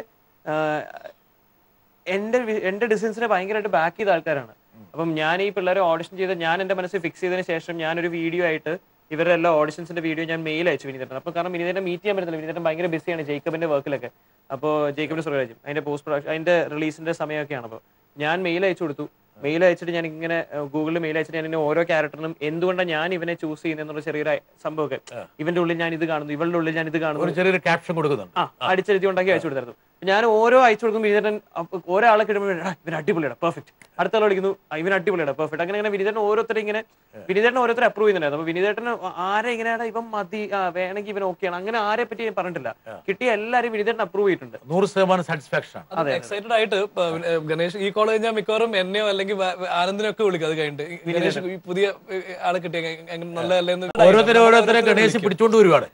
എന്റെ എന്റെ ഡിസിഷൻസിനെ ഭയങ്കരമായിട്ട് ബാക്ക് ചെയ്ത ആൾക്കാരാണ്. അപ്പം ഞാൻ ഈ പിള്ളേരെ ഓഡിഷൻ ചെയ്ത് ഞാൻ എന്റെ മനസ്സിൽ ഫിക്സ് ചെയ്തതിന് ശേഷം ഞാനൊരു വീഡിയോ ആയിട്ട് ഇവരുടെ എല്ലാ ഓഡിഷൻസിന്റെ വീഡിയോ ഞാൻ മെയിൽ അയച്ചു വിനീതേട്ടൻ. അപ്പൊ കാരണം വിനീതേട്ടൻ മീറ്റ് ചെയ്യാൻ പറ്റുന്നില്ല, വിനീതേട്ടൻ ഭയങ്കര ബിസിയാണ് ജേക്കബിന്റെ വർക്കിലൊക്കെ. അപ്പോൾ ജേക്കബിന്റെ സുരരാജും അതിന്റെ പോസ്റ്റ് പ്രൊഡക്ഷൻ അതിന്റെ റിലീസിന്റെ സമയമൊക്കെയാണ്. അപ്പോൾ ഞാൻ മെയിൽ അയച്ചു കൊടുത്തു. മെയിൽ അയച്ചിട്ട് ഞാൻ ഇങ്ങനെ ഗൂഗിളിൽ മെയിൽ അയച്ചിട്ട് ഞാൻ ഓരോ ക്യാരക്ടറിനും എന്തുകൊണ്ടാണ് ഞാൻ ഇവനെ ചൂസ് ചെയ്യുന്നത് എന്നുള്ള ചെറിയൊരു സംഭവമൊക്കെ, ഇവന്റെ ഉള്ളിൽ ഞാൻ ഇത് കാണുന്നു, ഇവളുടെ ഉള്ളിൽ ഞാൻ ഇത് കാണുന്നു, ചെറിയൊരു ക്യാപ്ഷൻ കൊടുക്കുന്നുണ്ട്. ആ അടിച്ചെഴുതി ഉണ്ടാക്കി അയച്ചു കൊടുത്തായിരുന്നു. ഞാൻ ഓരോ അയച്ചു കൊടുക്കും വിനീതൻ ഒരാളെ കിട്ടുമ്പോൾ ഇവൻ അടിപൊളിയാണ് പെർഫെക്റ്റ്, അടുത്ത ആൾ വിളിക്കുന്നു ഇവൻ അടിപൊളിയാണ് പെർഫെക്റ്റ്. അങ്ങനെ അങ്ങനെ വിനീതൻ ഓരോരുത്തരും ഇങ്ങനെ വിനീതേട്ടൻ ഓരോരുത്തർ അപ്രൂവ് ചെയ്യുന്നുണ്ടായിരുന്നു. അപ്പൊ വിനീതേട്ടന് ആരെ ഇങ്ങനെയാണ് ഇവൻ മതി വേണമെങ്കിൽ ഇവൻ ഓക്കെയാണ് അങ്ങനെ ആരെ പറ്റി ഞാൻ പറഞ്ഞിട്ടില്ല. കിട്ടിയ എല്ലാവരും വിനീതേട്ടൻ അപ്രൂവ് ചെയ്തിട്ടുണ്ട്. നൂറ് ശതമാനം സാറ്റിസ്ഫാക്ഷൻ. എക്സൈറ്റഡ് ആയിട്ട് ഗണേഷ് ഈ കോളേജ് ഞാൻ മിക്കവാറും എന്നെയോ അല്ലെങ്കിൽ ആനന്ദിനൊക്കെ വിളിക്കും. അത് കഴിഞ്ഞിട്ട് ഗണേഷ് ഈ പുതിയ ആളെ കിട്ടിയ നല്ലതല്ലെന്ന് ഓരോരുത്തരെ ഓരോരുത്തരെ ഗണേശ് പിടിച്ചോണ്ട് വരുവാണ്.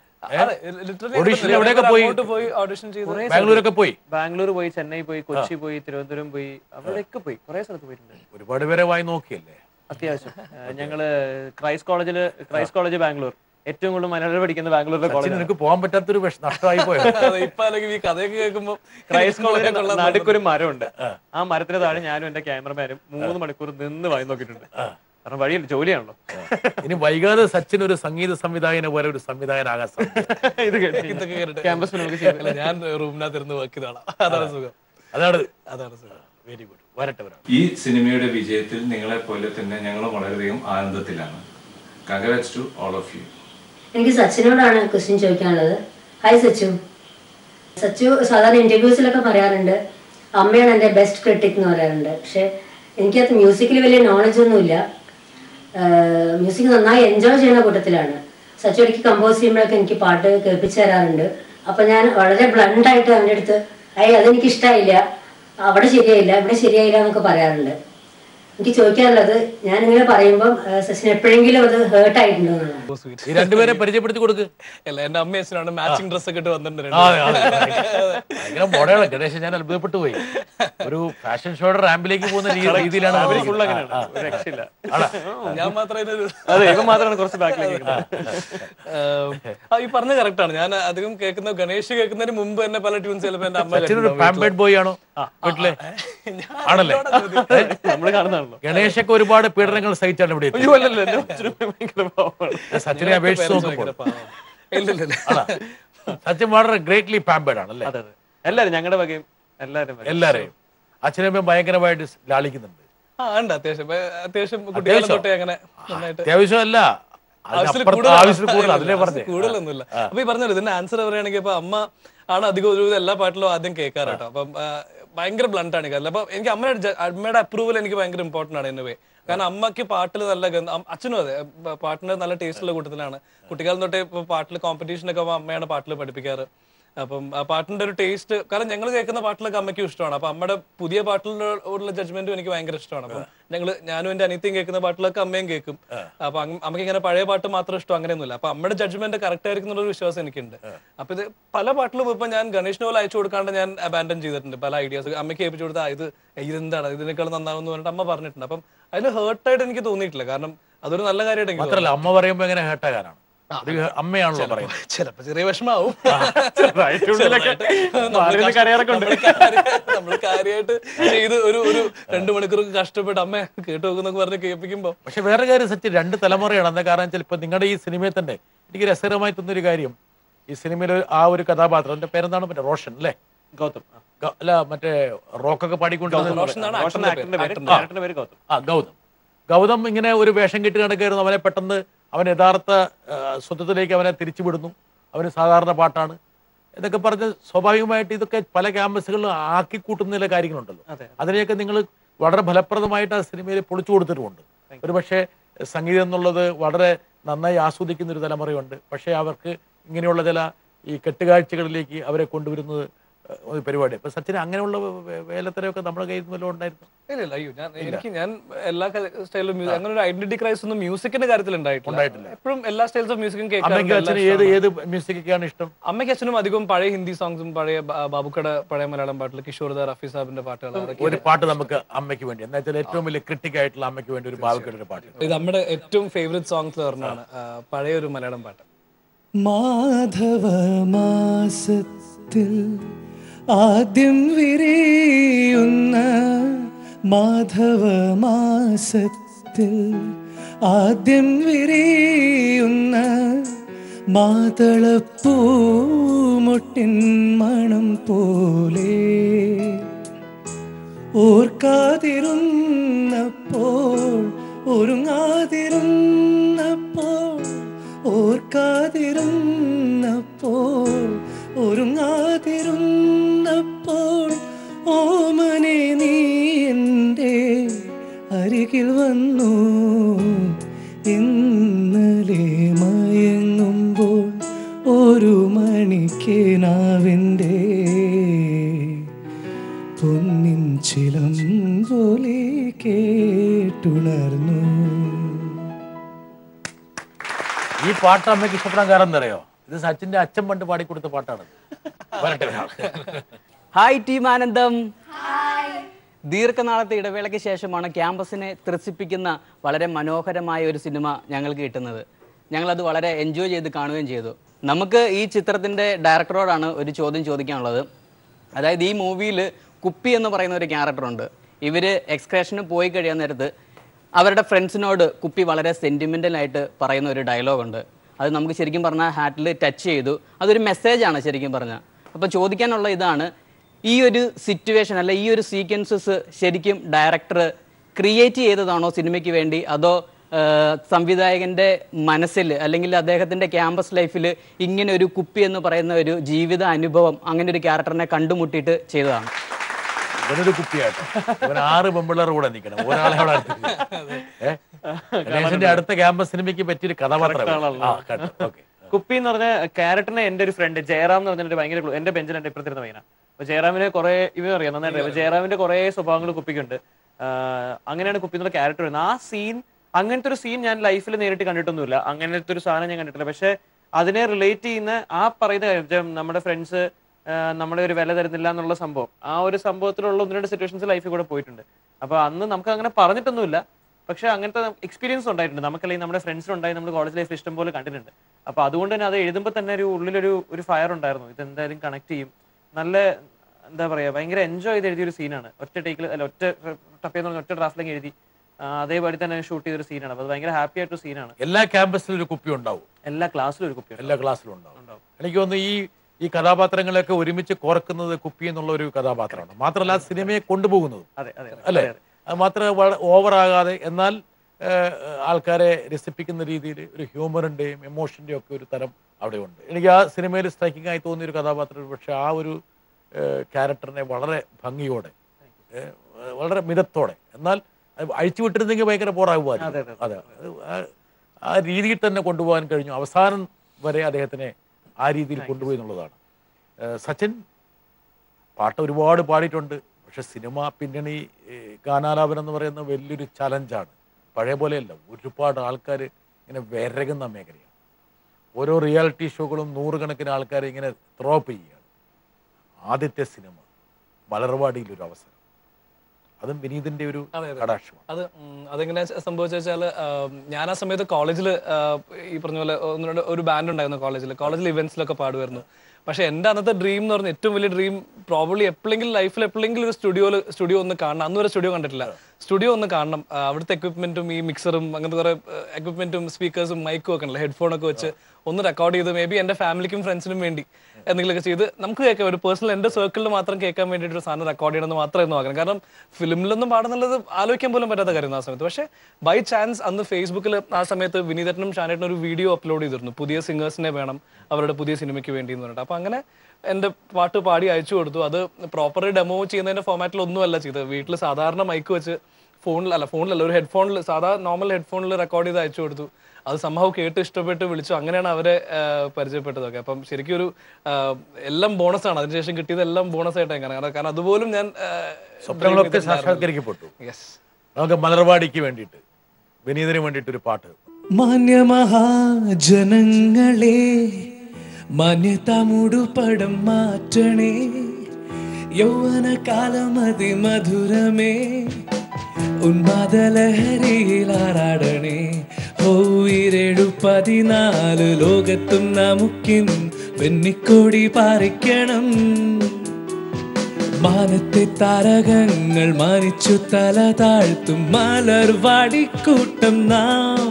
ബാംഗ്ലൂരൊക്കെ പോയി, ബാംഗ്ലൂർ പോയി, ചെന്നൈ പോയി, കൊച്ചി പോയി, തിരുവനന്തപുരം പോയി, അവിടെയൊക്കെ പോയി, കുറെ സ്ഥലത്ത് പോയിട്ടുണ്ട്. ഒരുപാട് പേരെ വായി നോക്കിയല്ലേ? അത്യാവശ്യം. ഞങ്ങള് ക്രൈസ്റ്റ് കോളേജില് ക്രൈസ്റ്റ് കോളേജ് ബാംഗ്ലൂർ ഏറ്റവും കൂടുതൽ മലയാളം പഠിക്കുന്ന ബാംഗ്ലൂരിലെ കോളേജ്. എനിക്ക് പോകാൻ പറ്റാത്തൊരു നഷ്ടമായി പോയത് ഇപ്പൊ അല്ലെങ്കിൽ ഈ കഥയൊക്കെ കേൾക്കുമ്പോൾ ക്രൈസ്റ്റ് കോളേജിൽ നടുക്കൊരു മരമുണ്ട്. ആ മരത്തിന് താഴെ ഞാനും എന്റെ ക്യാമറമാനും മൂന്ന് മണിക്കൂർ നിന്ന് വായി നോക്കിയിട്ടുണ്ട്. കാരണം വഴിയിൽ ജോലിയാണല്ലോ. ഇനി വൈകാതെ സച്ചിൻ ഒരു സംഗീത സംവിധായകനെ പോലെ ഒരു സംവിധായകനാകാൻ ഇത് ഇതൊക്കെ കേട്ടിട്ട് ക്യാമ്പസ് ഫിലിമൊക്കെ ഞാൻ റൂമിനകത്തിരുന്ന് വെക്കുന്നതാണ്. അതാണ് സുഖം. അതാണ് അതാണ് സുഖം. Very good. വരട്ടെ വരാം. ഈ സിനിമയുടെ വിജയത്തിൽ നിങ്ങളെ പോലെ തന്നെ ഞങ്ങൾ വളരെയധികം ആനന്ദത്തിലാണ്. Congrats to all of you. എനിക്ക് സച്ചിനോടാണ് ക്വസ്റ്റ്യൻ ചോദിക്കാനുള്ളത്. ഹായ് സച്ചു. സച്ചു സാധാരണ ഇന്റർവ്യൂസിലൊക്കെ പറയാറുണ്ട് അമ്മയാണ് എൻ്റെ ബെസ്റ്റ് ക്രിട്ടിക് എന്ന് പറയാറുണ്ട്. പക്ഷെ എനിക്കത് മ്യൂസിക്കിൽ വലിയ നോളജ് ഒന്നുമില്ല. മ്യൂസിക് നന്നായി എൻജോയ് ചെയ്യുന്ന കൂട്ടത്തിലാണ്. സച്ചു ഇടയ്ക്ക് കമ്പോസ് ചെയ്യുമ്പോഴൊക്കെ എനിക്ക് പാട്ട് കേൾപ്പിച്ചു തരാറുണ്ട്. അപ്പം ഞാൻ വളരെ ബ്ലണ്ടായിട്ട് അവൻ്റെ അടുത്ത് അയ്യ അതെനിക്ക് ഇഷ്ടമായില്ല, അവിടെ ശരിയായില്ല, ഇവിടെ ശരിയായില്ല എന്നൊക്കെ പറയാറുണ്ട്. എനിക്ക് ചോദിക്കാറുള്ളത് ഞാനിങ്ങനെ പറയുമ്പോൾ സച്ചിൻ എപ്പോഴെങ്കിലും അത് ഹേർട്ട് ആയിട്ടുണ്ടോ എന്നുള്ളതാണ്. ഈ രണ്ടുപേരെ പരിചയപ്പെടുത്തി കൊടുക്ക്. അല്ല എന്റെ അമ്മ അച്ഛനാണ് മാച്ചിങ് ഡ്രസ് ഒക്കെ ഇട്ട് വന്നിട്ടുണ്ട്. ഭയങ്കര മോഡേണാണ് ഗണേശൻ. ഞാൻ അത്ഭുതപ്പെട്ടു പോയി. ഒരു ഫാഷൻ ഷോയുടെ റാമ്പിലേക്ക് പോകുന്ന രീതിയിലാണ്. ഞാൻ മാത്രമേ കുറച്ച് ബാക്കിലേക്ക്. ഈ പറഞ്ഞ കറക്റ്റ് ആണ്. ഞാൻ അധികം കേൾക്കുന്ന ഗണേഷ് കേൾക്കുന്നതിന് മുമ്പ് തന്നെ പല ട്യൂൺസ് ചിലപ്പോ എന്റെ അമ്മ പാമ്പേഡ് ബോയ് ആണോ വീട്ടിലെ? ആണല്ലേ? നമ്മള് കാണുന്നതാണ്. ഗണേശൊക്കെ ഒരുപാട് പീഡനങ്ങൾ സഹിച്ചാണ് ഇവിടെ. സച്ചിനെ അപേക്ഷിച്ച് നോക്കുമ്പോൾ സച്ചിൻ വളരെ ഗ്രേറ്റ്ലി പാമ്പേഡ് ആണ് അല്ലേ? എല്ലാരും ഞങ്ങളുടെ വകയും എല്ലാരും എല്ലാരെയും അച്ഛനമ്മയും ഭയങ്കരമായിട്ട് ലാളിക്കുന്നുണ്ട്. അത്യാവശ്യം കുട്ടികളെ തൊട്ടേ അങ്ങനെ അത്യാവശ്യമല്ല കൂടുതലൊന്നുമില്ല. അപ്പൊ ഈ പറഞ്ഞത് ഇതിന്റെ ആൻസർ പറയുകയാണെങ്കിൽ ഇപ്പൊ അമ്മ ആണ് അധികം ഒരു എല്ലാ പാട്ടിലും ആദ്യം കേൾക്കാറ് കേട്ടോ. അപ്പം ഭയങ്കര ബ്ലണ്ട് ആണ് കാരണം. അപ്പൊ എനിക്ക് അമ്മയുടെ അമ്മയുടെ അപ്രൂവൽ എനിക്ക് ഭയങ്കര ഇമ്പോർട്ടന്റ് ആണ് എന്നെ വേ. കാരണം അമ്മക്ക് പാട്ടിൽ നല്ല ഗന്ധം, അച്ഛനും അതെ പാട്ടിന് നല്ല ടേസ്റ്റ് ഉള്ള കൂട്ടത്തിലാണ്. കുട്ടിക്കാലം തൊട്ടേ ഇപ്പൊ പാട്ടിൽ കോമ്പറ്റീഷനൊക്കെ അമ്മയാണ് പാട്ടിൽ പഠിപ്പിക്കാറ്. അപ്പം ആ പാട്ടിന്റെ ഒരു ടേസ്റ്റ്, കാരണം ഞങ്ങൾ കേൾക്കുന്ന പാട്ടിലൊക്കെ അമ്മയ്ക്കും ഇഷ്ടമാണ്. അപ്പൊ അമ്മയുടെ പുതിയ പാട്ടിലുള്ള ജഡ്ജ്മെന്റും എനിക്ക് ഭയങ്കര ഇഷ്ടമാണ്. അപ്പം ഞങ്ങള് ഞാനും എന്റെ അനിയത്തിയും കേൾക്കുന്ന പാട്ടിലൊക്കെ അമ്മയും കേൾക്കും. അപ്പൊ അമ്മയ്ക്ക് ഇങ്ങനെ പഴയ പാട്ട് മാത്രം ഇഷ്ടം അങ്ങനെയൊന്നുമില്ല. അപ്പൊ അമ്മയുടെ ജഡ്ജ്മെന്റ് കറക്റ്റ് ആയിരിക്കും എന്നുള്ള വിശ്വാസം എനിക്കുണ്ട്. അപ്പൊ ഇത് പല പാട്ടിലും ഇപ്പൊ ഞാൻ ഗണേഷിന് പോലെ അയച്ചു കൊടുക്കാണ്ട് ഞാൻ അബാൻഡൻ ചെയ്തിട്ടുണ്ട് പല ഐഡിയാസ്. അമ്മയ്ക്ക് ഏൽപ്പിച്ചു കൊടുത്താൽ ഇത് ഇതെന്താണ് ഇതിനേക്കാൾ നന്നാവും എന്ന് പറഞ്ഞിട്ട് അമ്മ പറഞ്ഞിട്ടുണ്ട്. അപ്പം അതിൽ ഹേർട്ടായിട്ട് എനിക്ക് തോന്നിയിട്ടില്ല. കാരണം അതൊരു നല്ല കാര്യമായിട്ട് അമ്മ പറയുമ്പോൾ എങ്ങനെ ഹേർട്ടാകാനാണ്? അമ്മയാണല്ലോ പറയുന്നത്. ചിലപ്പോ ചെറിയ വിഷമാവും. നമ്മള് കാര്യമായിട്ട് ചെയ്ത് ഒരു ഒരു രണ്ടു മണിക്കൂർ കഷ്ടപ്പെട്ട് അമ്മ കേട്ടു നോക്കുന്നൊക്കെ പറഞ്ഞ് കേൾപ്പിക്കുമ്പോ. പക്ഷെ വേറെ കാര്യം സച്ചിൻ, രണ്ട് തലമുറയാണ്. എന്താ കാരണം വെച്ചാൽ ഇപ്പൊ നിങ്ങളുടെ ഈ സിനിമയിൽ തന്നെ എനിക്ക് രസകരമായി തോന്നിയൊരു കാര്യം, ഈ സിനിമയിൽ ആ ഒരു കഥാപാത്രം എന്റെ പേരെന്താണ് മറ്റേ റോഷൻ അല്ലേ? ഗൗതം അല്ല മറ്റേ റോക്കൊക്കെ പാടിക്കൊണ്ടിരുന്നത് ആ ഗൗതം. ഗൗതം ഇങ്ങനെ ഒരു വേഷം കെട്ടി നടക്കായിരുന്നു. അവനെ പെട്ടെന്ന് അവൻ യഥാർത്ഥ സ്വത്വത്തിലേക്ക് അവനെ തിരിച്ചുവിടുന്നു. അവന് സാധാരണ പാട്ടാണ് ഇതൊക്കെ പറഞ്ഞ് സ്വാഭാവികമായിട്ട് ഇതൊക്കെ പല ക്യാമ്പസുകളിലും ആക്കിക്കൂട്ടുന്ന ചില കാര്യങ്ങളുണ്ടല്ലോ. അതിനെയൊക്കെ നിങ്ങൾ വളരെ ഫലപ്രദമായിട്ട് ആ സിനിമയിൽ പൊളിച്ചു കൊടുത്തിട്ടുമുണ്ട്. ഒരു പക്ഷേ സംഗീതം എന്നുള്ളത് വളരെ നന്നായി ആസ്വദിക്കുന്ന ഒരു തലമുറയുണ്ട്. പക്ഷേ അവർക്ക് ഇങ്ങനെയുള്ള ചില ഈ കെട്ടുകാഴ്ചകളിലേക്ക് അവരെ കൊണ്ടുവരുന്നത് ഒരു പരിപാടി. അപ്പൊ സച്ചിന് അങ്ങനെയുള്ള വേലത്തരമൊക്കെ നമ്മുടെ കയ്യിൽ നിന്ന് വല്ലതും ഉണ്ടായിരുന്നു? ഇല്ല ഇല്ല അയ്യോ ഞാൻ എനിക്ക് ഞാൻ എല്ലാ സ്റ്റൈലും അങ്ങനെ ഒരു ഐഡന്റിറ്റി ക്രൈസ് ഒന്നും മ്യൂസിക്കിന്റെ കാര്യത്തിൽ ഉണ്ടായിട്ടില്ല. എപ്പോഴും എല്ലാ സ്റ്റൈൽസ് ഓഫ് മ്യൂസിക്കും കേൾക്കാറുണ്ട്. ഏത് ഏത് മ്യൂസിക്കാണ് ഇഷ്ടം? അമ്മയ്ക്ക് അച്ഛനും അധികം പഴയ ഹിന്ദി സോങ്സും പഴയ ബാബുക്കയുടെ പഴയ മലയാളം പാട്ടിൽ കിഷോർദാർ റഫി സാബിന്റെ പാട്ടുകൾ. ഒരു പാട്ട് നമുക്ക് അമ്മയ്ക്ക് വേണ്ടി, എന്താ വെച്ചാൽ ഏറ്റവും വലിയ ക്രിട്ടിക് ആയിട്ടുള്ള അമ്മയ്ക്ക് വേണ്ടി ഒരു ബാബുക്കയുടെ ഒരു പാട്ട്. ഇത് നമ്മുടെ ഏറ്റവും ഫേവറേറ്റ് സോങ്സ് പറഞ്ഞാണ് പഴയ ഒരു മലയാളം പാട്ട്. മാധവ മാസത്തിൽ ആദ്യം വിരിയുന്ന മാധവ മാസത്തിൽ ആദ്യം വിരിയുന്ന മാതളപ്പൂമുട്ടിൻ മണം പോലെ ഓർക്കാതിരുന്നപ്പോൾ ഒരുങ്ങാതിരുന്നപ്പോൾ ഓർക്കാതിരുന്നപ്പോൾ ഒരുങ്ങാതിരുന്നപ്പോൾ ഓമനെ നീ എൻ്റെ അരികിൽ വന്നു. ഇന്നലെ മയങ്ങുമ്പോൾ ഒരു മണിക്കിനാവിൻ്റെ പൊന്നിൻ ചിലം പോലെ കേട്ടുണർന്നു. ഈ പാട്ട് അമ്മയ്ക്ക് ഇഷ്ടപ്പെടാൻ കാരണം എന്താ അറിയോ? ഇത് സച്ചിന്റെ അച്ഛൻ പണ്ട് പാടിക്കൊടുത്ത പാട്ടാണ്. ഹായ് ടീം ആനന്ദം. ദീർഘനാളത്തെ ഇടവേളയ്ക്ക് ശേഷമാണ് ക്യാമ്പസിനെ ത്രസിപ്പിക്കുന്ന വളരെ മനോഹരമായ ഒരു സിനിമ ഞങ്ങൾക്ക് കിട്ടുന്നത്. ഞങ്ങളത് വളരെ എൻജോയ് ചെയ്ത് കാണുകയും ചെയ്തു. നമുക്ക് ഈ ചിത്രത്തിൻ്റെ ഡയറക്ടറോടാണ് ഒരു ചോദ്യം ചോദിക്കാനുള്ളത്. അതായത് ഈ മൂവിയിൽ കുപ്പി എന്ന് പറയുന്ന ഒരു ക്യാരക്ടറുണ്ട്. ഇവർ എക്സ്കർഷന് പോയി കഴിയാൻ നേരത്ത് അവരുടെ ഫ്രണ്ട്സിനോട് കുപ്പി വളരെ സെൻറ്റിമെൻ്റലായിട്ട് പറയുന്ന ഒരു ഡയലോഗുണ്ട്. അത് നമുക്ക് ശരിക്കും പറഞ്ഞാൽ ഹാർട്ടിൽ ടച്ച് ചെയ്തു. അതൊരു മെസ്സേജാണ് ശരിക്കും പറഞ്ഞാൽ. അപ്പോൾ ചോദിക്കാനുള്ള ഇതാണ്, ഈ ഒരു സിറ്റുവേഷൻ അല്ല ഈ ഒരു സീക്വൻസസ് ശരിക്കും ഡയറക്ടർ ക്രിയേറ്റ് ചെയ്തതാണോ സിനിമയ്ക്ക് വേണ്ടി, അതോ സംവിധായകൻ്റെ മനസ്സിൽ അല്ലെങ്കിൽ അദ്ദേഹത്തിൻ്റെ ക്യാമ്പസ് ലൈഫിൽ ഇങ്ങനെ ഒരു കുപ്പി എന്ന് പറയുന്ന ഒരു ജീവിത അനുഭവം അങ്ങനെ ഒരു ക്യാരക്ടറിനെ കണ്ടുമുട്ടിയിട്ട് ചെയ്തതാണ്? ഇവനൊരു കുപ്പിയാട്ടോ. ഇവൻ ആറ് പെമ്പിള്ളേർ കൂടെ നിൽക്കണം, ഒരാളെ അവിടെ അടുത്ത്. ഏഹ് ഗണേശന്റെ അടുത്ത ക്യാമ്പസ് സിനിമയ്ക്ക് പറ്റിയൊരു കഥാപാത്രം. കുപ്പി എന്ന് പറഞ്ഞ ക്യാരക്ടറിനെ എന്റെ ഒരു ഫ്രണ്ട് ജയറാം എന്ന് പറഞ്ഞിട്ട് ഭയങ്കര എന്റെ ബെഞ്ചിൽ എന്റെ ഇപ്പുറത്തിരുന്ന പയ്യനാണ്. അപ്പൊ ജയറാമിന് കുറെ ഇവ അറിയാം നന്നായിട്ട്. അപ്പൊ ജയറാമിന്റെ കുറെ സ്വഭാവങ്ങൾ കുപ്പിക്കുണ്ട്. അങ്ങനെയാണ് കുപ്പി എന്നുള്ള ക്യാരക്ടർ വരുന്നത്. ആ സീൻ, അങ്ങനത്തെ ഒരു സീൻ ഞാൻ ലൈഫിൽ നേരിട്ട് കണ്ടിട്ടൊന്നുമില്ല. അങ്ങനത്തെ ഒരു സാധനം ഞാൻ കണ്ടിട്ടില്ല. പക്ഷെ അതിനെ റിലേറ്റ് ചെയ്യുന്ന ആ പറയുന്ന കാര്യം, നമ്മുടെ ഫ്രണ്ട്സ് നമ്മളെ ഒരു വില തരുന്നില്ല എന്നുള്ള സംഭവം, ആ ഒരു സംഭവത്തിലുള്ള ഒന്ന് രണ്ട് സിറ്റുവേഷൻസ് ലൈഫിൽ കൂടെ പോയിട്ടുണ്ട്. അപ്പൊ അന്ന് നമുക്ക് അങ്ങനെ പറഞ്ഞിട്ടൊന്നുമില്ല, പക്ഷെ അങ്ങനത്തെ എക്സ്പീരിയൻസ് ഉണ്ടായിട്ടുണ്ട്. നമുക്കല്ലെങ്കിൽ നമ്മുടെ ഫ്രണ്ട്സിനുണ്ടായി, നമ്മൾ കോളേജ് ലൈഫ് ഇഷ്ടം പോലെ കണ്ടിട്ടുണ്ട്. അപ്പൊ അതുകൊണ്ട് തന്നെ അത് എഴുതുമ്പോൾ തന്നെ ഒരു ഉള്ളിലൊരു ഒരു ഫയർ ഉണ്ടായിരുന്നു. ഇത് എന്തായാലും കണക്ട് ചെയ്യും. നല്ല എന്താ പറയാ, ഭയങ്കര എൻജോയ് ചെയ്ത് എഴുതിയൊരു സീനാണ്. ഒറ്റ ടേക്കിൽ അല്ല, ഒറ്റ ടപ്പേന്ന് പറഞ്ഞ ഒറ്റ ഡ്രാഫ്റ്റിലേക്ക് എഴുതി അതേപടി തന്നെ ഷൂട്ട് ചെയ്തൊരു സീനാണ്. അത് ഭയങ്കര ഹാപ്പി ആയിട്ടൊരു സീനാണ്. എല്ലാ ക്യാമ്പസിലും ഒരു കുപ്പി ഉണ്ടാവും, എല്ലാ ക്ലാസ്സിലും ഒരു കുപ്പി, എല്ലാ ക്ലാസ്സിലും ഉണ്ടാവും. എനിക്ക് തോന്നുന്നു ഈ ഈ കഥാപാത്രങ്ങളൊക്കെ ഒരുമിച്ച് കോർക്കുന്നത് കുപ്പി എന്നുള്ള ഒരു കഥാപാത്രമാണ്. മാത്രമല്ല സിനിമയെ കൊണ്ടുപോകുന്നത് അല്ലേ, അത് മാത്രമേ ഓവറാകാതെ എന്നാൽ ആൾക്കാരെ രസിപ്പിക്കുന്ന രീതിയിൽ ഒരു ഹ്യൂമറിന്റെയും എമോഷന്റെയും ഒക്കെ ഒരു തരം അവിടെ ഉണ്ട്. എനിക്ക് ആ സിനിമയിൽ സ്ട്രൈക്കിംഗ് ആയി തോന്നിയ ഒരു കഥാപാത്രം, പക്ഷെ ആ ഒരു ക്യാരക്ടറിനെ വളരെ ഭംഗിയോടെ, വളരെ മിതത്തോടെ, എന്നാൽ അഴിച്ചു വിട്ടിരുന്നെങ്കിൽ ഭയങ്കര ബോറാകുമായിരുന്നു. അതെ, ആ രീതിയിൽ തന്നെ കൊണ്ടുപോകാൻ കഴിഞ്ഞു. അവസാനം വരെ അദ്ദേഹത്തിനെ ആ രീതിയിൽ കൊണ്ടുപോയി എന്നുള്ളതാണ്. സച്ചിൻ പാട്ട് ഒരുപാട് പാടിയിട്ടുണ്ട്, പക്ഷെ സിനിമ പിന്നണി ഗാനാലാപനം എന്ന് പറയുന്ന വലിയൊരു ചലഞ്ചാണ്. പഴയ പോലെയല്ല, ഒരുപാട് ആൾക്കാർ ഇങ്ങനെ വിരകുന്ന മേഖലയാണ്. ഓരോ റിയാലിറ്റി ഷോകളും നൂറുകണക്കിന് ആൾക്കാരെ ഇങ്ങനെ ത്രോപ്പ് ചെയ്യുകയാണ്. ആദ്യത്തെ സിനിമ മലർവാടിയിലൊരു അവസരം, അതും വിനീതിന്റെ ഒരു കടാക്ഷമാണ്. അത് അതെങ്ങനെ സംഭവിച്ചു വെച്ചാൽ, ഞാൻ ആ സമയത്ത് കോളേജിൽ ഈ പറഞ്ഞ പോലെ ഒന്ന് ഒരു ബാൻഡ് ഉണ്ടായിരുന്നു കോളേജിൽ കോളേജിൽ ഇവന്റ്സിലൊക്കെ പാടുമായിരുന്നു. പക്ഷെ എൻ്റെ അന്നത്തെ ഡ്രീം എന്ന് പറഞ്ഞാൽ ഏറ്റവും വലിയ ഡ്രീം പ്രോബ്ലി എപ്പോഴെങ്കിലും ലൈഫിൽ എപ്പോഴെങ്കിലും ഒരു സ്റ്റുഡിയോയിൽ സ്റ്റുഡിയോ ഒന്ന് കാണണം. അന്ന് വരെ സ്റ്റുഡിയോ കണ്ടിട്ടില്ല. സ്റ്റുഡിയോ ഒന്ന് കാണണം. അവിടുത്തെ എക്വിപ്മെന്റും ഈ മിക്സറും അങ്ങനത്തെ കുറെ എക്വിപ്മെന്റും സ്പീക്കേഴ്സും മൈക്കും ഒക്കെ ഉണ്ടല്ലോ, ഹെഡ്ഫോണൊക്കെ വെച്ച് ഒന്ന് റെക്കോർഡ് ചെയ്ത് മേ ബി എൻ്റെ ഫാമിലിക്കും ഫ്രണ്ട്സിനും വേണ്ടി എന്തെങ്കിലുമൊക്കെ ചെയ്ത് നമുക്ക് കേൾക്കാം. ഒരു പേഴ്സണൽ എൻ്റെ സർക്കിളിൽ മാത്രം കേൾക്കാൻ വേണ്ടിയിട്ട് ഒരു സാധനം റെക്കോർഡ് ചെയ്യണമെന്ന് മാത്രമായിരുന്നു ആഗ്രഹം. കാരണം ഫിലിമിലൊന്നും പാടുന്നുള്ളത് ആലോചിക്കാൻ പോലും പറ്റാത്ത കാര്യം ആ സമയത്ത്. പക്ഷേ ബൈ ചാൻസ് അന്ന് ഫേസ്ബുക്കിൽ ആ സമയത്ത് വിനീതേട്ടനും ഷാനേട്ടനും ഒരു വീഡിയോ അപ്ലോഡ് ചെയ്തിരുന്നു, പുതിയ സിംഗേഴ്സിനെ വേണം അവരുടെ പുതിയ സിനിമയ്ക്ക് വേണ്ടി എന്ന് പറഞ്ഞിട്ട്. അപ്പോൾ അങ്ങനെ എൻ്റെ പാട്ട് പാടി അയച്ചു കൊടുത്തു. അത് പ്രോപ്പർ ഡെമോ ചെയ്യുന്നതിൻ്റെ ഫോമാറ്റിൽ ഒന്നുമല്ല ചെയ്തത്. വീട്ടിൽ സാധാരണ മൈക്ക് വെച്ച് ഫോണിൽ അല്ല ഫോണിലല്ല ഒരു ഹെഡ്ഫോണിൽ സാധാ നോർമൽ ഹെഡ്ഫോണിൽ റെക്കോർഡ് ചെയ്ത് അയച്ചു കൊടുത്തു. അത് സംഭവം കേട്ട് ഇഷ്ടപ്പെട്ട് വിളിച്ചു. അങ്ങനെയാണ് അവരെ പരിചയപ്പെട്ടതൊക്കെ. അപ്പം ശരിക്കും ഒരു എല്ലാം ബോണസാണ്. അതിനുശേഷം കിട്ടിയത് എല്ലാം ബോണസ് ആയിട്ടാണ്. കാരണം കാരണം അതുപോലും ഞാൻ സ്വപ്നങ്ങളൊക്കെ സാക്ഷാത്കരിക്കപ്പെട്ടു. നമുക്ക് മലർവാടിക്ക് വേണ്ടിയിട്ട് വിനീതിന് വേണ്ടിയിട്ട് ഒരു പാട്ട്. മാന്യമഹാജനങ്ങളെ മാന്യതമുടുപടം മാറ്റണേ, യൗവന കാലമതി മധുരമേ, ഉന്മാദലഹരിയിലാറാടണേ. ഓയിരേഴു പതിനാല് ലോകത്തും നമുക്കും വെന്നിക്കോടി പാറിക്കണം. മാനത്തെ താരകങ്ങൾ മാനിച്ചു തല താഴ്ത്തും മലർവാടിക്കൂട്ടം നാം.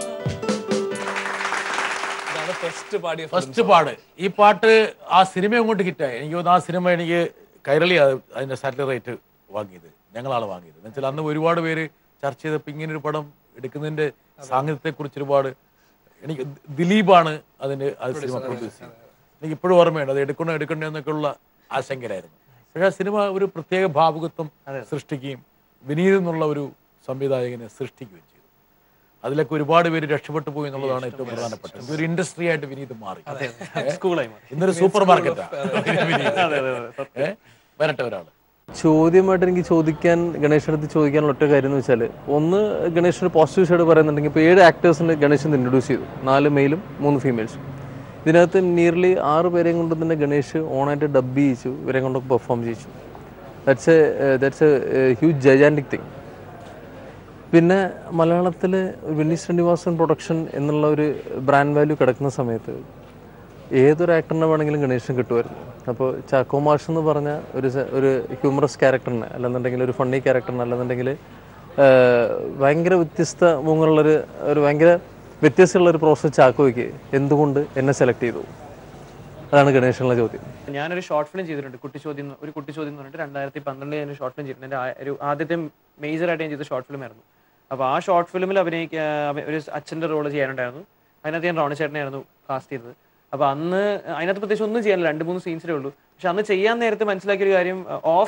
ഫസ്റ്റ് പാട് ഈ പാട്ട് ആ സിനിമ അങ്ങോട്ട് ഹിറ്റായി. എനിക്ക് തോന്നുന്നു ആ സിനിമ എനിക്ക് കൈരളി അതിന്റെ സാറ്റലൈറ്റ് വാങ്ങിയത്, ഞങ്ങളാണ് വാങ്ങിയത്. എന്ന് വെച്ചാൽ അന്ന് ഒരുപാട് പേര് ചർച്ച ചെയ്തപ്പോൾ ഇങ്ങനൊരു പടം എടുക്കുന്നതിന്റെ സാങ്കേതികത്തെ കുറിച്ച് ഒരുപാട്, എനിക്ക് ദിലീപാണ് അതിന് അത് സിനിമ പ്രൊഡ്യൂസ് ചെയ്തത്. എനിക്ക് ഇപ്പോഴും ഓർമ്മയുണ്ട്, അത് എടുക്കണോ എടുക്കണോ എന്നൊക്കെ ഉള്ള ആശങ്കരായിരുന്നു. പക്ഷേ ആ സിനിമ ഒരു പ്രത്യേക ഭാവുകത്വം സൃഷ്ടിക്കുകയും വിനീത് എന്നുള്ള ഒരു സംവിധായകനെ സൃഷ്ടിക്കുകയും ചെയ്തു. അതിലൊക്കെ ഒരുപാട് പേര് രക്ഷപ്പെട്ടു പോയി എന്നുള്ളതാണ് ഏറ്റവും പ്രധാനപ്പെട്ടത്. ഒരു ഇൻഡസ്ട്രി ആയിട്ട് വിനീത് മാറി. ഇന്നൊരു സൂപ്പർ മാർക്കറ്റാണ് വരട്ടെ ഒരാള്. ചോദ്യമായിട്ട് എനിക്ക് ചോദിക്കാൻ ഗണേശനടുത്ത് ചോദിക്കാനുള്ള ഒറ്റ കാര്യം എന്ന് വെച്ചാൽ, ഒന്ന് ഗണേശന് പോസിറ്റീവ് സൈഡ് പറയുന്നുണ്ടെങ്കിൽ ഇപ്പോൾ ഏഴ് ആക്ടേഴ്സിന് ഗണേശൻ ഇൻട്രൊഡ്യൂസ് ചെയ്തു, നാല് മെയിലും മൂന്ന് ഫീമെയിൽസും. ഇതിനകത്ത് നിയർലി ആറ് പേരെയും കൊണ്ട് തന്നെ ഗണേഷ് ഓണായിട്ട് ഡബ് ചെയ്യിച്ചു, ഇവരെ കൊണ്ടൊക്കെ പെർഫോം ചെയ്യിച്ചു. That's a that's a huge gigantic thing. പിന്നെ മലയാളത്തിൽ വിനീത് ശ്രീനിവാസൻ പ്രൊഡക്ഷൻ എന്നുള്ള ഒരു ബ്രാൻഡ് വാല്യൂ കിടക്കുന്ന സമയത്ത് ഏതൊരു ആക്ടറിനെ വേണമെങ്കിലും ഗണേശന് കിട്ടുമായിരുന്നു. അപ്പോൾ ചാക്കോ മാഷ് എന്ന് പറഞ്ഞ ഒരു ഒരു ഹ്യൂമറസ് ക്യാരക്ടറിനെ, അല്ലെന്നുണ്ടെങ്കിൽ ഒരു ഫണ്ണി ക്യാരക്ടറിനെ, അല്ലെന്നുണ്ടെങ്കിൽ ഭയങ്കര വ്യത്യസ്ത മുഖങ്ങളുള്ളൊരു ഒരു ഭയങ്കര വ്യത്യസ്തമുള്ളൊരു പ്രോസസ് ചാക്കോയ്ക്ക് എന്തുകൊണ്ട് എന്നെ സെലക്ട് ചെയ്തു? അതാണ് ഗണേശനുള്ള ചോദ്യം. ഞാനൊരു ഷോർട്ട് ഫിലിം ചെയ്തിട്ടുണ്ട്, കുട്ടി ചോദ്യം ഒരു കുട്ടി ചോദ്യം എന്ന് പറഞ്ഞിട്ട് രണ്ടായിരത്തി പന്ത്രണ്ടിൽ ഞാൻ ഷോർട്ട് ഫിലിം ചെയ്തിട്ടുണ്ട്. എൻ്റെ ഒരു ആദ്യത്തെ മേജറായിട്ട് ഞാൻ ചെയ്ത ഷോർട്ട് ഫിലിം ആയിരുന്നു. അപ്പോൾ ആ ഷോർട്ട് ഫിലിമിൽ അഭിനയിക്കുക ഒരു അച്ഛൻ്റെ റോള് ചെയ്യാനുണ്ടായിരുന്നു. അതിനകത്ത് ഞാൻ റോണച്ചേട്ടനായിരുന്നു കാസ്റ്റ് ചെയ്തത്. അപ്പോൾ അന്ന് അതിനകത്ത് പ്രത്യേകിച്ച് ഒന്നും ചെയ്യാനില്ല, രണ്ട് മൂന്ന് സീൻസിലേ ഉള്ളൂ. പക്ഷെ അന്ന് ചെയ്യാൻ നേരത്തെ മനസ്സിലാക്കിയൊരു കാര്യം, ഓഫ് സെറ്റ്